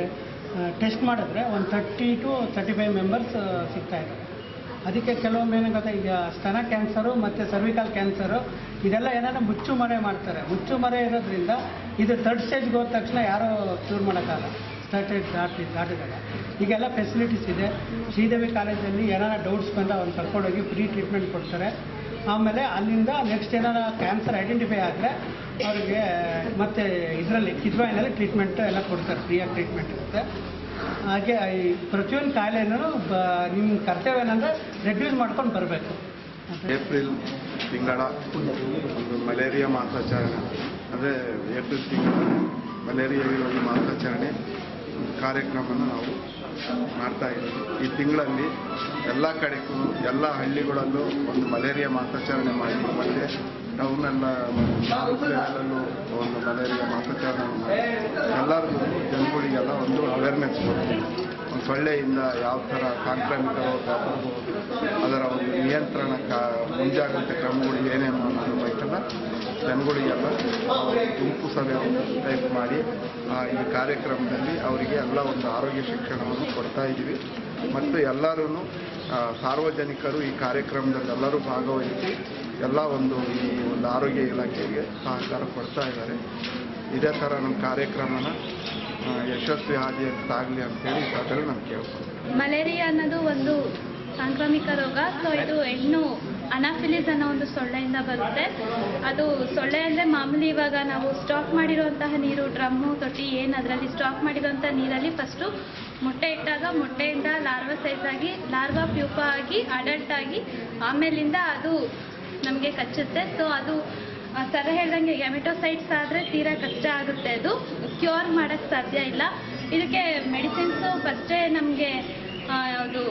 Speaker 5: ಟೆಸ್ಟ್ ಮಾಡಿದ್ರೆ ಒಂದು thirty to thirty five members ಸಿಗ್ತಾ ಇದ್ದಾರೆ. ಅದಕ್ಕೆ ಕೆಲವೊಮ್ಮೆ ಏನಾಗುತ್ತೆ, ಈಗ ಸ್ತನ ಕ್ಯಾನ್ಸರು ಮತ್ತು ಸರ್ವಿಕಲ್ ಕ್ಯಾನ್ಸರು ಇದೆಲ್ಲ ಏನಾದ್ರು ಮುಚ್ಚು ಮರೆ ಮಾಡ್ತಾರೆ. ಮುಚ್ಚು ಮರೆ ಇರೋದ್ರಿಂದ ಇದು ಥರ್ಡ್ ಸ್ಟೇಜ್ಗೆ ಹೋದ ತಕ್ಷಣ ಯಾರೋ ಕ್ಯೂರ್ ಮಾಡೋಕ್ಕಾಗಲ್ಲ, ಥರ್ಡ್ ಸ್ಟೇಜ್ ದಾಟಿ ದಾಟಿದಾಗ ಈಗೆಲ್ಲ ಫೆಸಿಲಿಟೀಸ್ ಇದೆ. ಶ್ರೀದೇವಿ ಕಾಲೇಜಲ್ಲಿ ಏನಾರ ಡೌಟ್ಸ್ ಬಂದ ಅವ್ನು ಕರ್ಕೊಂಡೋಗಿ ಫ್ರೀ ಟ್ರೀಟ್ಮೆಂಟ್ ಕೊಡ್ತಾರೆ. ಆಮೇಲೆ ಅಲ್ಲಿಂದ ನೆಕ್ಸ್ಟ್ ಏನಾರ ಕ್ಯಾನ್ಸರ್ ಐಡೆಂಟಿಫೈ ಆದರೆ ಅವರಿಗೆ ಮತ್ತೆ ಇದರಲ್ಲಿ ಕಿದ್ವಾಯಿನಲ್ಲಿ ಟ್ರೀಟ್ಮೆಂಟ್ ಎಲ್ಲ ಕೊಡ್ತಾರೆ, ಫ್ರೀಯಾಗಿ ಟ್ರೀಟ್ಮೆಂಟ್ ಇರುತ್ತೆ. ಹಾಗೆ ಈ ಪ್ರತಿಯೊಂದು ಕಾಯಿಲೆನೂ ಬ ನಿಮ್ಮ ಕರ್ತವ್ಯ ಏನಂದರೆ ರೆಡ್ಯೂಸ್ ಮಾಡ್ಕೊಂಡು ಬರಬೇಕು.
Speaker 6: ಏಪ್ರಿಲ್ ತಿಂಗಳ ಒಂದು ಮಲೇರಿಯಾ ಮಾಸಾಚರಣೆ, ಅಂದರೆ ಏಪ್ರಿಲ್ ತಿಂಗಳ ಮಲೇರಿಯಾ ವಿರೋಧಿ ಮಾಸಾಚರಣೆ ಕಾರ್ಯಕ್ರಮನ ನಾವು ಮಾಡ್ತಾ ಇದ್ದೀವಿ. ಈ ತಿಂಗಳಲ್ಲಿ ಎಲ್ಲ ಕಡೆಗೂ ಎಲ್ಲ ಹಳ್ಳಿಗಳಲ್ಲೂ ಒಂದು ಮಲೇರಿಯಾ ಮಾಸಾಚರಣೆ ಮಾಡಿ, ಮತ್ತು ಟೌನೆಲ್ಲ ಲೆವೆಲಲ್ಲೂ ಒಂದು ಮಲೇರಿಯಾ ಮಾಸಾಚರಣೆ ಮಾಡಿ ಎಲ್ಲರಿಗೂ ಜನಗಳಿಗೆಲ್ಲ ಒಂದು ಅವೇರ್ನೆಸ್ ಕೊಟ್ಟು ಒಂದು ಸೊಳ್ಳೆಯಿಂದ ಯಾವ ಥರ ಸಾಂಕ್ರಾಮಿಕ ರೋಗ ಬರ್ಬೋದು, ಅದರ ಒಂದು ನಿಯಂತ್ರಣ ಕಾ ಮುಂಜಾಗ್ರತೆ ಕ್ರಮಗಳು ಏನೇನು ಅನ್ನೋದ್ರ ಬೈಕೆಲ್ಲ ಜನಗಳಿಗೆಲ್ಲ ಗುಂಪು ಸಭೆ ಟೈಪ್ ಮಾಡಿ ಈ ಕಾರ್ಯಕ್ರಮದಲ್ಲಿ ಅವರಿಗೆ ಎಲ್ಲ ಒಂದು ಆರೋಗ್ಯ ಶಿಕ್ಷಣವನ್ನು ಕೊಡ್ತಾ ಇದ್ದೀವಿ. ಮತ್ತು ಎಲ್ಲರೂ ಸಾರ್ವಜನಿಕರು ಈ ಕಾರ್ಯಕ್ರಮದಲ್ಲಿ ಎಲ್ಲರೂ ಭಾಗವಹಿಸಿ ಎಲ್ಲ ಒಂದು ಈ ಒಂದು ಆರೋಗ್ಯ ಇಲಾಖೆಗೆ ಸಹಕಾರ ಕೊಡ್ತಾ ಇದ್ದಾರೆ. ಇದೇ ಥರ ನಮ್ಮ ಕಾರ್ಯಕ್ರಮನ ಯಶಸ್ವಿ ಹಾದಿಯಲ್ಲಿ ಸಾಗಲಿ ಅಂತೇಳಿ ಅದರಲ್ಲಿ ನಾನು ಕೇಳ್ತೀನಿ.
Speaker 3: ಮಲೇರಿಯಾ ಅನ್ನೋದು ಒಂದು ಸಾಂಕ್ರಾಮಿಕ ರೋಗ. ಸೊ ಇದು ಹೆಣ್ಣು ಅನಾಫಿಲಿಸ್ ಅನ್ನೋ ಒಂದು ಸೊಳ್ಳೆಯಿಂದ ಬರುತ್ತೆ. ಅದು ಸೊಳ್ಳೆ ಅಂದರೆ ಮಾಮೂಲಿ ಇವಾಗ ನಾವು ಸ್ಟಾಕ್ ಮಾಡಿರುವಂತಹ ನೀರು, ಡ್ರಮ್ಮು ತೊಟ್ಟಿ ಏನು ಅದರಲ್ಲಿ ಸ್ಟಾಕ್ ಮಾಡಿರುವಂಥ ನೀರಲ್ಲಿ ಫಸ್ಟು ಮೊಟ್ಟೆ ಇಟ್ಟಾಗ ಮೊಟ್ಟೆಯಿಂದ ಲಾರ್ವಾ ಸೈಜ್ ಆಗಿ ಲಾರ್ವಾ ಪ್ಯೂಪಾ ಆಗಿ ಅಡಲ್ಟ್ ಆಗಿ ಆಮೇಲಿಂದ ಅದು ನಮಗೆ ಕಚ್ಚುತ್ತೆ. ಸೊ ಅದು ಸರ್ ಹೇಳ್ದಂಗೆ ಎಮೆಟೋಸೈಟ್ಸ್ ಆದರೆ ತೀರಾ ಕಷ್ಟ ಆಗುತ್ತೆ, ಅದು ಕ್ಯೂರ್ ಮಾಡೋಕ್ಕೆ ಸಾಧ್ಯ ಇಲ್ಲ. ಇದಕ್ಕೆ ಮೆಡಿಸಿನ್ಸು ಫಸ್ಟೇ ನಮಗೆ ಯಾವುದು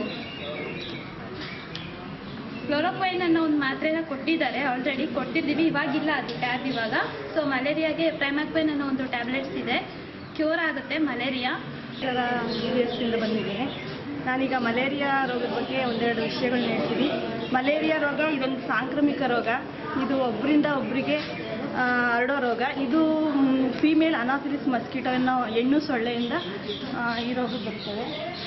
Speaker 3: ಕ್ಲೋರೋಕ್ವೈನ್ ಅನ್ನೋ ಒಂದು ಮಾತ್ರೆನ ಕೊಟ್ಟಿದ್ದಾರೆ, ಆಲ್ರೆಡಿ ಕೊಟ್ಟಿದ್ದೀವಿ, ಇವಾಗಿಲ್ಲ ಅದು ಟ್ಯಾಬ್ ಇವಾಗ. ಸೊ ಮಲೇರಿಯಾಗೆ ಪ್ರೈಮಾಕ್ವೈನ್ ಅನ್ನೋ ಒಂದು ಟ್ಯಾಬ್ಲೆಟ್ಸ್ ಇದೆ, ಕ್ಯೂರ್ ಆಗುತ್ತೆ ಮಲೇರಿಯಾ.
Speaker 7: ಇಂದ ಬಂದಿದ್ದೀನಿ. ನಾನೀಗ ಮಲೇರಿಯಾ ರೋಗದ ಬಗ್ಗೆ ಒಂದೆರಡು ವಿಷಯಗಳನ್ನ ಹೇಳ್ತೀನಿ. ಮಲೇರಿಯಾ ರೋಗ ಇದೊಂದು ಸಾಂಕ್ರಾಮಿಕ ರೋಗ, ಇದು ಒಬ್ಬರಿಂದ ಒಬ್ಬರಿಗೆ ಹರಡೋ ರೋಗ. ಇದು ಫೀಮೇಲ್ ಅನಾಫಿಲಿಸ್ ಮಸ್ಕಿಟೋ ಅನ್ನೋ ಹೆಣ್ಣು ಸೊಳ್ಳೆಯಿಂದ ಈ ರೋಗ ಬರ್ತದೆ.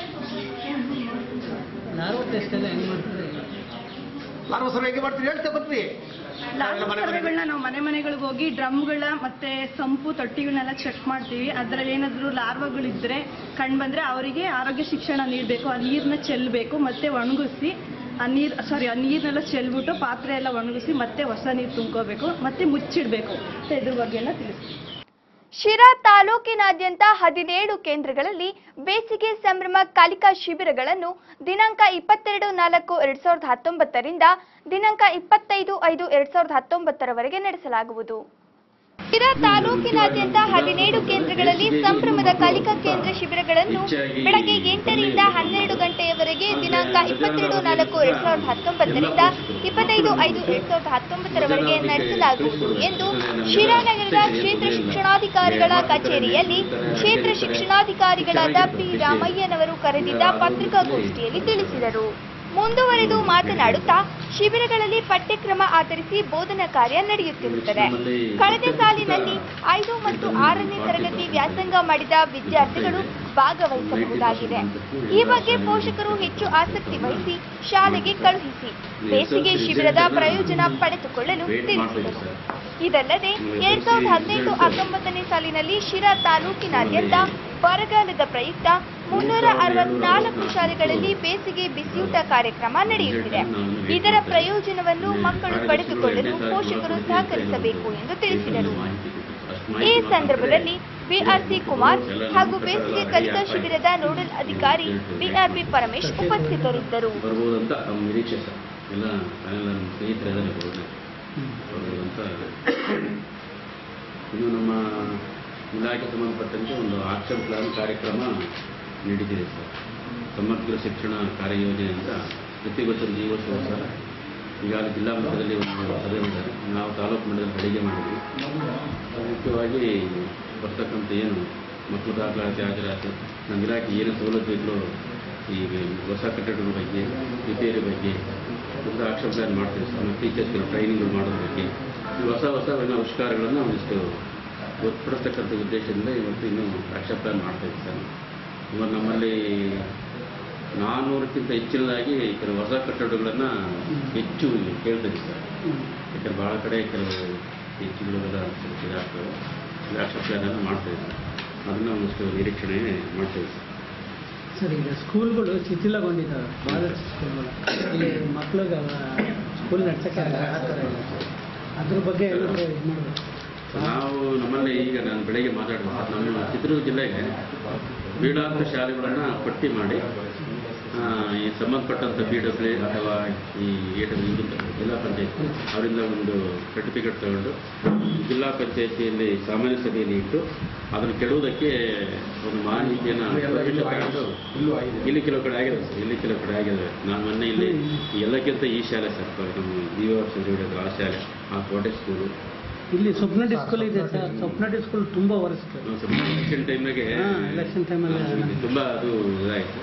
Speaker 7: ಸರ್ವೆಗಳನ್ನ ನಾವು ಮನೆ ಮನೆಗಳಿಗೆ ಹೋಗಿ ಡ್ರಮ್ಗಳ ಮತ್ತೆ ಸಂಪು ತೊಟ್ಟಿಗಳನ್ನೆಲ್ಲ ಚೆಕ್ ಮಾಡ್ತೀವಿ. ಅದರಲ್ಲಿ ಏನಾದರೂ ಲಾರ್ವಗಳಿದ್ರೆ ಕಂಡು ಬಂದರೆ ಅವರಿಗೆ ಆರೋಗ್ಯ ಶಿಕ್ಷಣ ನೀಡಬೇಕು. ಆ ನೀರನ್ನ ಚೆಲ್ಲಬೇಕು, ಮತ್ತೆ ಒಣಗಿಸಿ ಆ ನೀರು ಸಾರಿ ಆ ನೀರನ್ನೆಲ್ಲ ಚೆಲ್ಬಿಟ್ಟು ಪಾತ್ರೆ ಎಲ್ಲ ಒಣಗಿಸಿ ಮತ್ತೆ ಹೊಸ ನೀರು ತುಂಬ್ಕೋಬೇಕು, ಮತ್ತೆ ಮುಚ್ಚಿಡಬೇಕು. ಇದ್ರ ಬಗ್ಗೆ ಎಲ್ಲ ತಿಳಿಸ್ತೀವಿ.
Speaker 1: ಶಿರಾ ತಾಲೂಕಿನಾದ್ಯಂತ ಹದಿನೇಳು ಕೇಂದ್ರಗಳಲ್ಲಿ ಬೇಸಿಗೆ ಸಂಭ್ರಮ ಕಲಿಕಾ ಶಿಬಿರಗಳನ್ನು ದಿನಾಂಕ ಇಪ್ಪತ್ತೆರಡು ನಾಲ್ಕು ಎರಡ್ ಸಾವಿರದ ಹತ್ತೊಂಬತ್ತರಿಂದ ದಿನಾಂಕ ಇಪ್ಪತ್ತೈದು ಐದು ಎರಡ್ ಸಾವಿರದ ಹತ್ತೊಂಬತ್ತರವರೆಗೆ ನಡೆಸಲಾಗುವುದು. ಶಿರಾ ತಾಲೂಕಿನಾದ್ಯಂತ ಹದಿನೇಳು ಕೇಂದ್ರಗಳಲ್ಲಿ ಸಂಭ್ರಮದ ಕಲಿಕಾ ಕೇಂದ್ರ ಶಿಬಿರಗಳನ್ನು ಬೆಳಗ್ಗೆ ಎಂಟರಿಂದ ಹನ್ನೆರಡು ಗಂಟೆಯವರೆಗೆ ದಿನಾಂಕ ಇಪ್ಪತ್ತೆರಡು ನಾಲ್ಕು ಎರಡ್ ಸಾವಿರದ ಹತ್ತೊಂಬತ್ತರಿಂದ ಇಪ್ಪತ್ತೈದು ಐದು ಎರಡ್ ಸಾವಿರದ ಹತ್ತೊಂಬತ್ತರವರೆಗೆ ನಡೆಸಲಾಗುವುದು ಎಂದು ಶಿರಾನಗರದ ಕ್ಷೇತ್ರ ಶಿಕ್ಷಣಾಧಿಕಾರಿಗಳ ಕಚೇರಿಯಲ್ಲಿ ಕ್ಷೇತ್ರ ಶಿಕ್ಷಣಾಧಿಕಾರಿಗಳಾದ ಪಿ ರಾಮಯ್ಯನವರು ಕರೆದಿದ್ದ ಪತ್ರಿಕಾಗೋಷ್ಠಿಯಲ್ಲಿ ತಿಳಿಸಿದರು. ಮುಂದುವರೆದು ಮಾತನಾಡುತ್ತಾ ಶಿಬಿರಗಳಲ್ಲಿ ಪಠ್ಯಕ್ರಮ ಆಧರಿಸಿ ಬೋಧನಾ ಕಾರ್ಯ ನಡೆಯುತ್ತಿರುತ್ತದೆ. ಕಳೆದ ಸಾಲಿನಲ್ಲಿ ಐದು ಮತ್ತು ಆರನೇ ತರಗತಿ ವ್ಯಾಸಂಗ ಮಾಡಿದ ವಿದ್ಯಾರ್ಥಿಗಳು ಭಾಗವಹಿಸಬಹುದಾಗಿದೆ. ಈ ಬಗ್ಗೆ ಪೋಷಕರು ಹೆಚ್ಚು ಆಸಕ್ತಿ ವಹಿಸಿ ಶಾಲೆಗೆ ಕಳುಹಿಸಿ ಬೇಸಿಗೆ ಶಿಬಿರದ ಪ್ರಯೋಜನ ಪಡೆದುಕೊಳ್ಳಲು ತಿಳಿಸಿದರು. ಇದಲ್ಲದೆ ಎರಡ್ ಸಾವಿರದ ಹದಿನೆಂಟು ಹತ್ತೊಂಬತ್ತನೇ ಸಾಲಿನಲ್ಲಿ ಶಿರಾ ತಾಲೂಕಿನಾದ್ಯಂತ ಬರಗಾಲದ ಪ್ರಯುಕ್ತ ಮುನ್ನೂರ ಅರವತ್ನಾಲ್ಕು ಶಾಲೆಗಳಲ್ಲಿ ಬೇಸಿಗೆ ಬಿಸಿಯೂಟ ಕಾರ್ಯಕ್ರಮ ನಡೆಯುತ್ತಿದೆ. ಇದರ ಪ್ರಯೋಜನವನ್ನು ಮಕ್ಕಳು ಪಡೆದುಕೊಳ್ಳಲು ಪೋಷಕರು ಸಹಕರಿಸಬೇಕು ಎಂದು ತಿಳಿಸಿದರು. ಈ ಸಂದರ್ಭದಲ್ಲಿ ಬಿಆರ್ಸಿ ಕುಮಾರ್ ಹಾಗೂ ಬೇಸಿಗೆ ಕಲಿಕಾ ಶಿಬಿರದ ನೋಡಲ್ ಅಧಿಕಾರಿ ಬಿಆರ್ಪಿ ಪರಮೇಶ್ ಉಪಸ್ಥಿತರಿದ್ದರು.
Speaker 8: ಇನ್ನು ನಮ್ಮ ಇಲಾಖೆ ಸಂಬಂಧಪಟ್ಟಂತೆ ಒಂದು ಆಕ್ಷನ್ ಪ್ಲಾನ್ ಕಾರ್ಯಕ್ರಮ ನೀಡಿದ್ದೀರಿ ಸರ್. ಸಮಗ್ರ ಶಿಕ್ಷಣ ಕಾರ್ಯಯೋಜನೆಯಿಂದ ಪ್ರತಿ ವರ್ಷ ಜೀವೋತ್ಸವ ಸರ್ ಈಗಾಗಲೇ ಜಿಲ್ಲಾ ಮಟ್ಟದಲ್ಲಿ ಒಂದು ಸಭೆ ಮಾಡಿದ್ದಾರೆ. ನಾವು ತಾಲೂಕು ಮಟ್ಟದಲ್ಲಿ ಅಡಿಗೆ ಮಾಡಿದ್ವಿ. ಮುಖ್ಯವಾಗಿ ಬರ್ತಕ್ಕಂಥ ಏನು ಮಕ್ಕಳು ದಾಖಲಾತಿ ಹಾಜರಾತಿ ನಮ್ಮ ಇಲಾಖೆ ಏನು ಸೌಲಭ್ಯಗಳು ಈ ಹೊಸ ಕಟ್ಟಡಗಳ ಬಗ್ಗೆ ರಿಪೇರಿ ಬಗ್ಗೆ ತುಂಬ ಆಕ್ಷನ್ ಪ್ಲಾನ್ ಮಾಡ್ತೀವಿ ಸರ್. ನಮ್ಮ ಟೀಚರ್ಸ್ಗಳು ಟ್ರೈನಿಂಗ್ಗಳು ಮಾಡೋದ್ರ ಬಗ್ಗೆ ಈ ಹೊಸ ಹೊಸ ಆವಿಷ್ಕಾರಗಳನ್ನು ಒಂದಿಷ್ಟು ಒತ್ತುಪಡಿಸ್ತಕ್ಕಂಥ ಉದ್ದೇಶದಿಂದ ಇವತ್ತು ಇನ್ನೂ ಆಕ್ಷನ್ ಪ್ಲಾನ್ ಮಾಡ್ತಾಯಿದ್ದೀವಿ ಸರ್. ಇವಾಗ ನಮ್ಮಲ್ಲಿ ನಾನ್ನೂರಕ್ಕಿಂತ ಹೆಚ್ಚಿನದಾಗಿ ಕೆಲವು ಹೊಸ ಕಟ್ಟಡಗಳನ್ನು ಹೆಚ್ಚು ಕೇಳ್ತೀವಿ ಸರ್. ಯಾಕಂದರೆ ಭಾಳ ಕಡೆ ಕೆಲವು ಹೆಚ್ಚುಗಳೆಲ್ಲ ಇದಾಗ್ತವೆ. ಆಕ್ಷನ್ ಪ್ಲಾನನ್ನು ಮಾಡ್ತಾಯಿದ್ದೀವಿ. ಅದನ್ನು ಒಂದಷ್ಟು ನಿರೀಕ್ಷಣೆ ಮಾಡ್ತಾಯಿದ್ದೀವಿ ಸರ್.
Speaker 5: ಸರ್, ಈಗ ಸ್ಕೂಲ್ಗಳು ಶಿಥಿಲಗೊಂಡಿದ್ದಾವೆ ಭಾಳಷ್ಟು ಸ್ಕೂಲ್ಗಳು. ಇಲ್ಲಿ ಮಕ್ಕಳಿಗೆ ಸ್ಕೂಲ್ ನಡ್ಸೋಕ್ಕೆ ಆ ಥರ ಇಲ್ಲ. ಅದ್ರ ಬಗ್ಗೆ ಎಲ್ಲ ಇದು ಮಾಡಬೇಕು.
Speaker 8: ನಾವು ನಮ್ಮಲ್ಲಿ ಈಗ ನಾನು ಬೆಳಗ್ಗೆ ಮಾತಾಡ್ಬೋದು ನಮ್ಮ ಚಿತ್ರದುರ್ಗ ಜಿಲ್ಲೆಗೆ ಬೀಡಾಂತ ಶಾಲೆಗಳನ್ನು ಪಟ್ಟಿ ಮಾಡಿ ಈ ಸಂಬಂಧಪಟ್ಟಂಥ ಬಿ ಡಬ್ಲ್ಯೂ ಅಥವಾ ಈ ಎ ಡಬ್ಲ್ಯೂ ಜಿಲ್ಲಾ ಪಂಚಾಯತ್ ಅವರಿಂದ ಒಂದು ಸರ್ಟಿಫಿಕೇಟ್ ತಗೊಂಡು ಜಿಲ್ಲಾ ಪಂಚಾಯತಿಯಲ್ಲಿ ಸಾಮಾನ್ಯ ಸಭೆಯಲ್ಲಿ ಇಟ್ಟು ಅದನ್ನು ಕೆಡುವುದಕ್ಕೆ ಒಂದು ಮಾಹಿತಿಯನ್ನು ತಗೊಂಡು ಇಲ್ಲಿ ಕೆಲವು ಕಡೆ ಆಗಿದೆ ಸರ್. ಇಲ್ಲಿ ಕೆಲವು ಕಡೆ ಆಗಿದೆ. ನಾನು ಮೊನ್ನೆ ಇಲ್ಲಿ ಎಲ್ಲಕ್ಕಿಂತ ಈ ಶಾಲೆ ಸರ್ ನಮ್ಮ ಡಿ ಒ ಸರ್ ಆ ಶಾಲೆ ಆ ಕೋಟೆ ಸ್ಕೂಲು
Speaker 5: ಇಲ್ಲಿ ಸ್ವಪ್ನಟಿ ಸ್ಕೂಲ್ ಇದೆ ಸರ್. ಸ್ವಪ್ನಟಿ ಸ್ಕೂಲ್ ತುಂಬ ವರ್ಷ
Speaker 8: ಎಲೆಕ್ಷನ್ ಟೈಮ್ನಾಗೆ
Speaker 5: ಎಲೆಕ್ಷನ್ ಟೈಮಲ್ಲಿ
Speaker 8: ತುಂಬ ಅದು ಇದಾಯಿತು.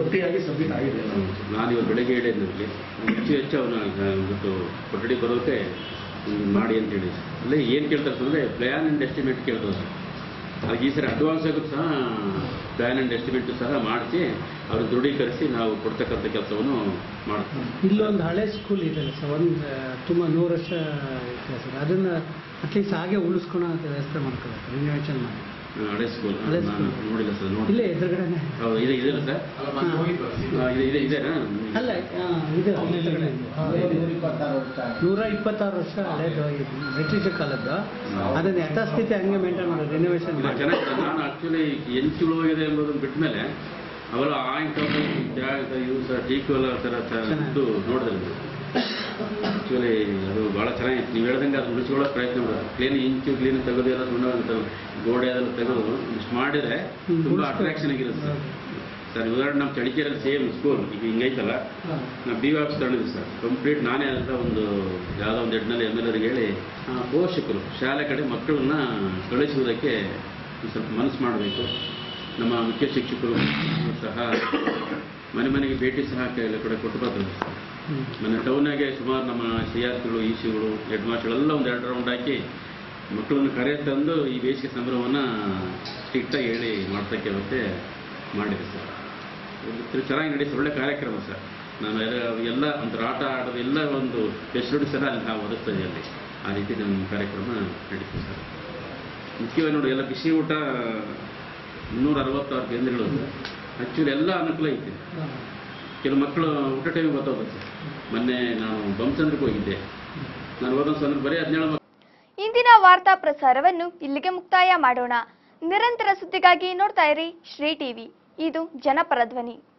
Speaker 8: ನಾನು ಇವಾಗ ಬೆಳಗ್ಗೆ ಹೇಳಿದ್ದು ನನಗೆ ಹೆಚ್ಚು ಹೆಚ್ಚು ಅವನ ಇವತ್ತು ಕೊಠಡಿ ಬರೋಕ್ಕೆ ಮಾಡಿ ಅಂತ ಹೇಳಿ ಅಲ್ಲೇ ಏನು ಕೇಳ್ತಾರೆ ಅಂದರೆ ಪ್ಲ್ಯಾನ್ ಆ್ಯಂಡ್ ಎಸ್ಟಿಮೇಟ್ ಕೇಳ್ತಾರೆ ಸರ್. ಹಾಗೆ ಈ ಸರಿ ಅಡ್ವಾನ್ಸ್ ಆಗೋದು ಸಹ ಪ್ಲ್ಯಾನ್ ಆ್ಯಂಡ್ ಎಸ್ಟಿಮೇಟು ಸಹ ಮಾಡಿಸಿ ಅವ್ರಿಗೆ ದೃಢೀಕರಿಸಿ ನಾವು ಕೊಡ್ತಕ್ಕಂಥ ಕೆಲಸವನ್ನು ಮಾಡ್ತೀವಿ.
Speaker 5: ಇಲ್ಲೊಂದು ಹಳೆ ಸ್ಕೂಲ್ ಇದೆ ಸರ್, ಒಂದು ತುಂಬ ನೂರು ವರ್ಷ ಇದೆ ಸರ್. ಅದನ್ನು ಅಟ್ಲೀಸ್ಟ್ ಹಾಗೆ ಉಳಿಸ್ಕೊಳೋ ವ್ಯವಸ್ಥೆ ಮಾಡ್ಕೋಬೇಕು, ರಿನೋವೇಷನ್ ಮಾಡಿ.
Speaker 8: ಹಳೆ ಸ್ಕೂಲ್ ನಾನು ನೋಡಿಲ್ಲ ಸರ್. ನೋಡಿ
Speaker 5: ಇಲ್ಲೇ ಎದುರುಗಡೆನೆ
Speaker 8: ಹೌದು ಇದೆ ಇದೆಲ್ಲ ಸರ್. ಇದೆ ಇದೆ ಇದೆನಾ
Speaker 5: ಅಲ್ಲ ಇದು ನೂರ ಇಪ್ಪತ್ತಾರು ವರ್ಷ ಹಳೇದು ಬ್ರಿಟಿಷ್ ಕಾಲದ್ದು. ಅದನ್ನು ಯಥಾಸ್ಥಿತಿ ಹಂಗೆ ಮೇಂಟೈನ್ ಮಾಡೋದು, ರಿನೋವೇಷನ್ ಮಾಡಿ
Speaker 8: ಚೆನ್ನಾಗಿದೆ. ನಾನು ಆ್ಯಕ್ಚುಲಿ ಎಲ್ಲಿ ಸುಳುವಾಗಿದೆ ಎಂಬುದನ್ನು ಬಿಟ್ಟ ಮೇಲೆ ಅವೆಲ್ಲ ಆ ಇಂಥ ಇವು ಸರ್ ಡಿ ಕ್ಯೂ ಎಲ್ಲ ಥರ ಇದು ನೋಡಿದೆ. ಆ್ಯಕ್ಚುಲಿ ಅದು ಭಾಳ ಚೆನ್ನಾಗಿತ್ತು. ನೀವು ಹೇಳ್ದಂಗೆ ಅದು ಉಳಿಸ್ಕೊಳ್ಳೋಕೆ ಪ್ರಯತ್ನ ಮಾಡೋದು. ಕ್ಲೀನ್ ಇಂಚು ಕ್ಲೀನ್ ತೆಗೆದೆಲ್ಲ ಸುಣ್ಣ ಗೋಡೆ ಅದೆಲ್ಲ ತೆಗೆದು ಇಷ್ಟು ಮಾಡಿದರೆ ತುಂಬ ಅಟ್ರಾಕ್ಷನ್ ಆಗಿರುತ್ತೆ ಸರ್. ಸರ್ ಉದಾಹರಣೆ ನಮ್ಮ ಚಳಿಕೆರೆಯಲ್ಲಿ ಸೇಮ್ ಸ್ಕೂಲ್ ಈಗ ಹಿಂಗೈತಲ್ಲ, ನಾವು ಬಿ ವಾಪ್ಸ್ ತಗೊಂಡಿದ್ವಿ ಸರ್. ಕಂಪ್ಲೀಟ್ ನಾನೇ ಅಂತ ಒಂದು ಯಾವುದೋ ಒಂದು ಎಡ್ನಲ್ಲಿ ಎಮ್ ಎಲ್ ಎರಿಗೆ ಹೇಳಿ ಪೋಷಕರು ಶಾಲೆ ಕಡೆ ಮಕ್ಕಳನ್ನ ಕಳಿಸುವುದಕ್ಕೆ ಸ್ವಲ್ಪ ಮನಸ್ಸು ಮಾಡಬೇಕು. ನಮ್ಮ ಮುಖ್ಯ ಶಿಕ್ಷಕರು ಸಹ ಮನೆ ಮನೆಗೆ ಭೇಟಿ ಸಹ ಕೈಯಲ್ಲಿ ಕೂಡ ಕೊಟ್ಟು ಬರ್ತಾರೆ. ಮನೆ ಟೌನಾಗೆ ಸುಮಾರು ನಮ್ಮ ಸಿ ಆರ್ ಪಿಗಳು ಇ ಸಿಗಳು ಹೆಡ್ ಮಾಸ್ಟರ್ಗಳೆಲ್ಲ ಒಂದು ಎರಡು ರೌಂಡ್ ಹಾಕಿ ಮಕ್ಕಳನ್ನು ಕರೆ ತಂದು ಈ ಬೇಸಿಗೆ ಸಂಭ್ರಮವನ್ನು ಸ್ಟ್ರಿಕ್ಟಾಗಿ ಹೇಳಿ ಮಾಡ್ತಕ್ಕೆ ಅವತ್ತೆ ಮಾಡಿದೆ ಸರ್. ಇದು ಚೆನ್ನಾಗಿ ನಡೀತು, ಒಳ್ಳೆ ಕಾರ್ಯಕ್ರಮ ಸರ್. ನಾನು ಎಲ್ಲ ಒಂಥರ ಆಟ ಆಡೋದು ಎಲ್ಲ ಒಂದು ಫೆಸಿಲಿಟಿ ಸಹ ಅಲ್ಲಿ ನಾವು ಒದಗಿಸ್ತಾ ಇದ್ದೀವಿ ಅಲ್ಲಿ. ಆ ರೀತಿ ನಮ್ಮ ಕಾರ್ಯಕ್ರಮ ನಡೀತು ಸರ್. ಮುಖ್ಯವಾಗಿ ನೋಡಿ ಎಲ್ಲ ಬಿಸಿ ಊಟ ಮುನ್ನೂರ ಅರವತ್ತಾರು ಕೇಂದ್ರಗಳು ಆ್ಯಕ್ಚುಲಿ ಎಲ್ಲ ಅನುಕೂಲ ಐತೆ. ಕೆಲವು ಮಕ್ಕಳು ಊಟ ಟೈಮಿಗೆ ಗೊತ್ತಾಗುತ್ತೆ. ಮೊನ್ನೆ ನಾನು ಬೊಮ್ಮಸಂದ್ರಕ್ಕೆ ಹೋಗಿದ್ದೆ. ನಾನು ಹೋದ ಸಂದರ್ಭ ಬರೀ ಹದಿನೇಳು.
Speaker 1: ಇಂದಿನ ವಾರ್ತಾ ಪ್ರಸಾರವನ್ನು ಇಲ್ಲಿಗೆ ಮುಕ್ತಾಯ ಮಾಡೋಣ. ನಿರಂತರ ಸುದ್ದಿಗಾಗಿ ನೋಡ್ತಾ ಇರಿ ಶ್ರೀ ಟಿವಿ, ಇದು ಜನಪರ ಧ್ವನಿ.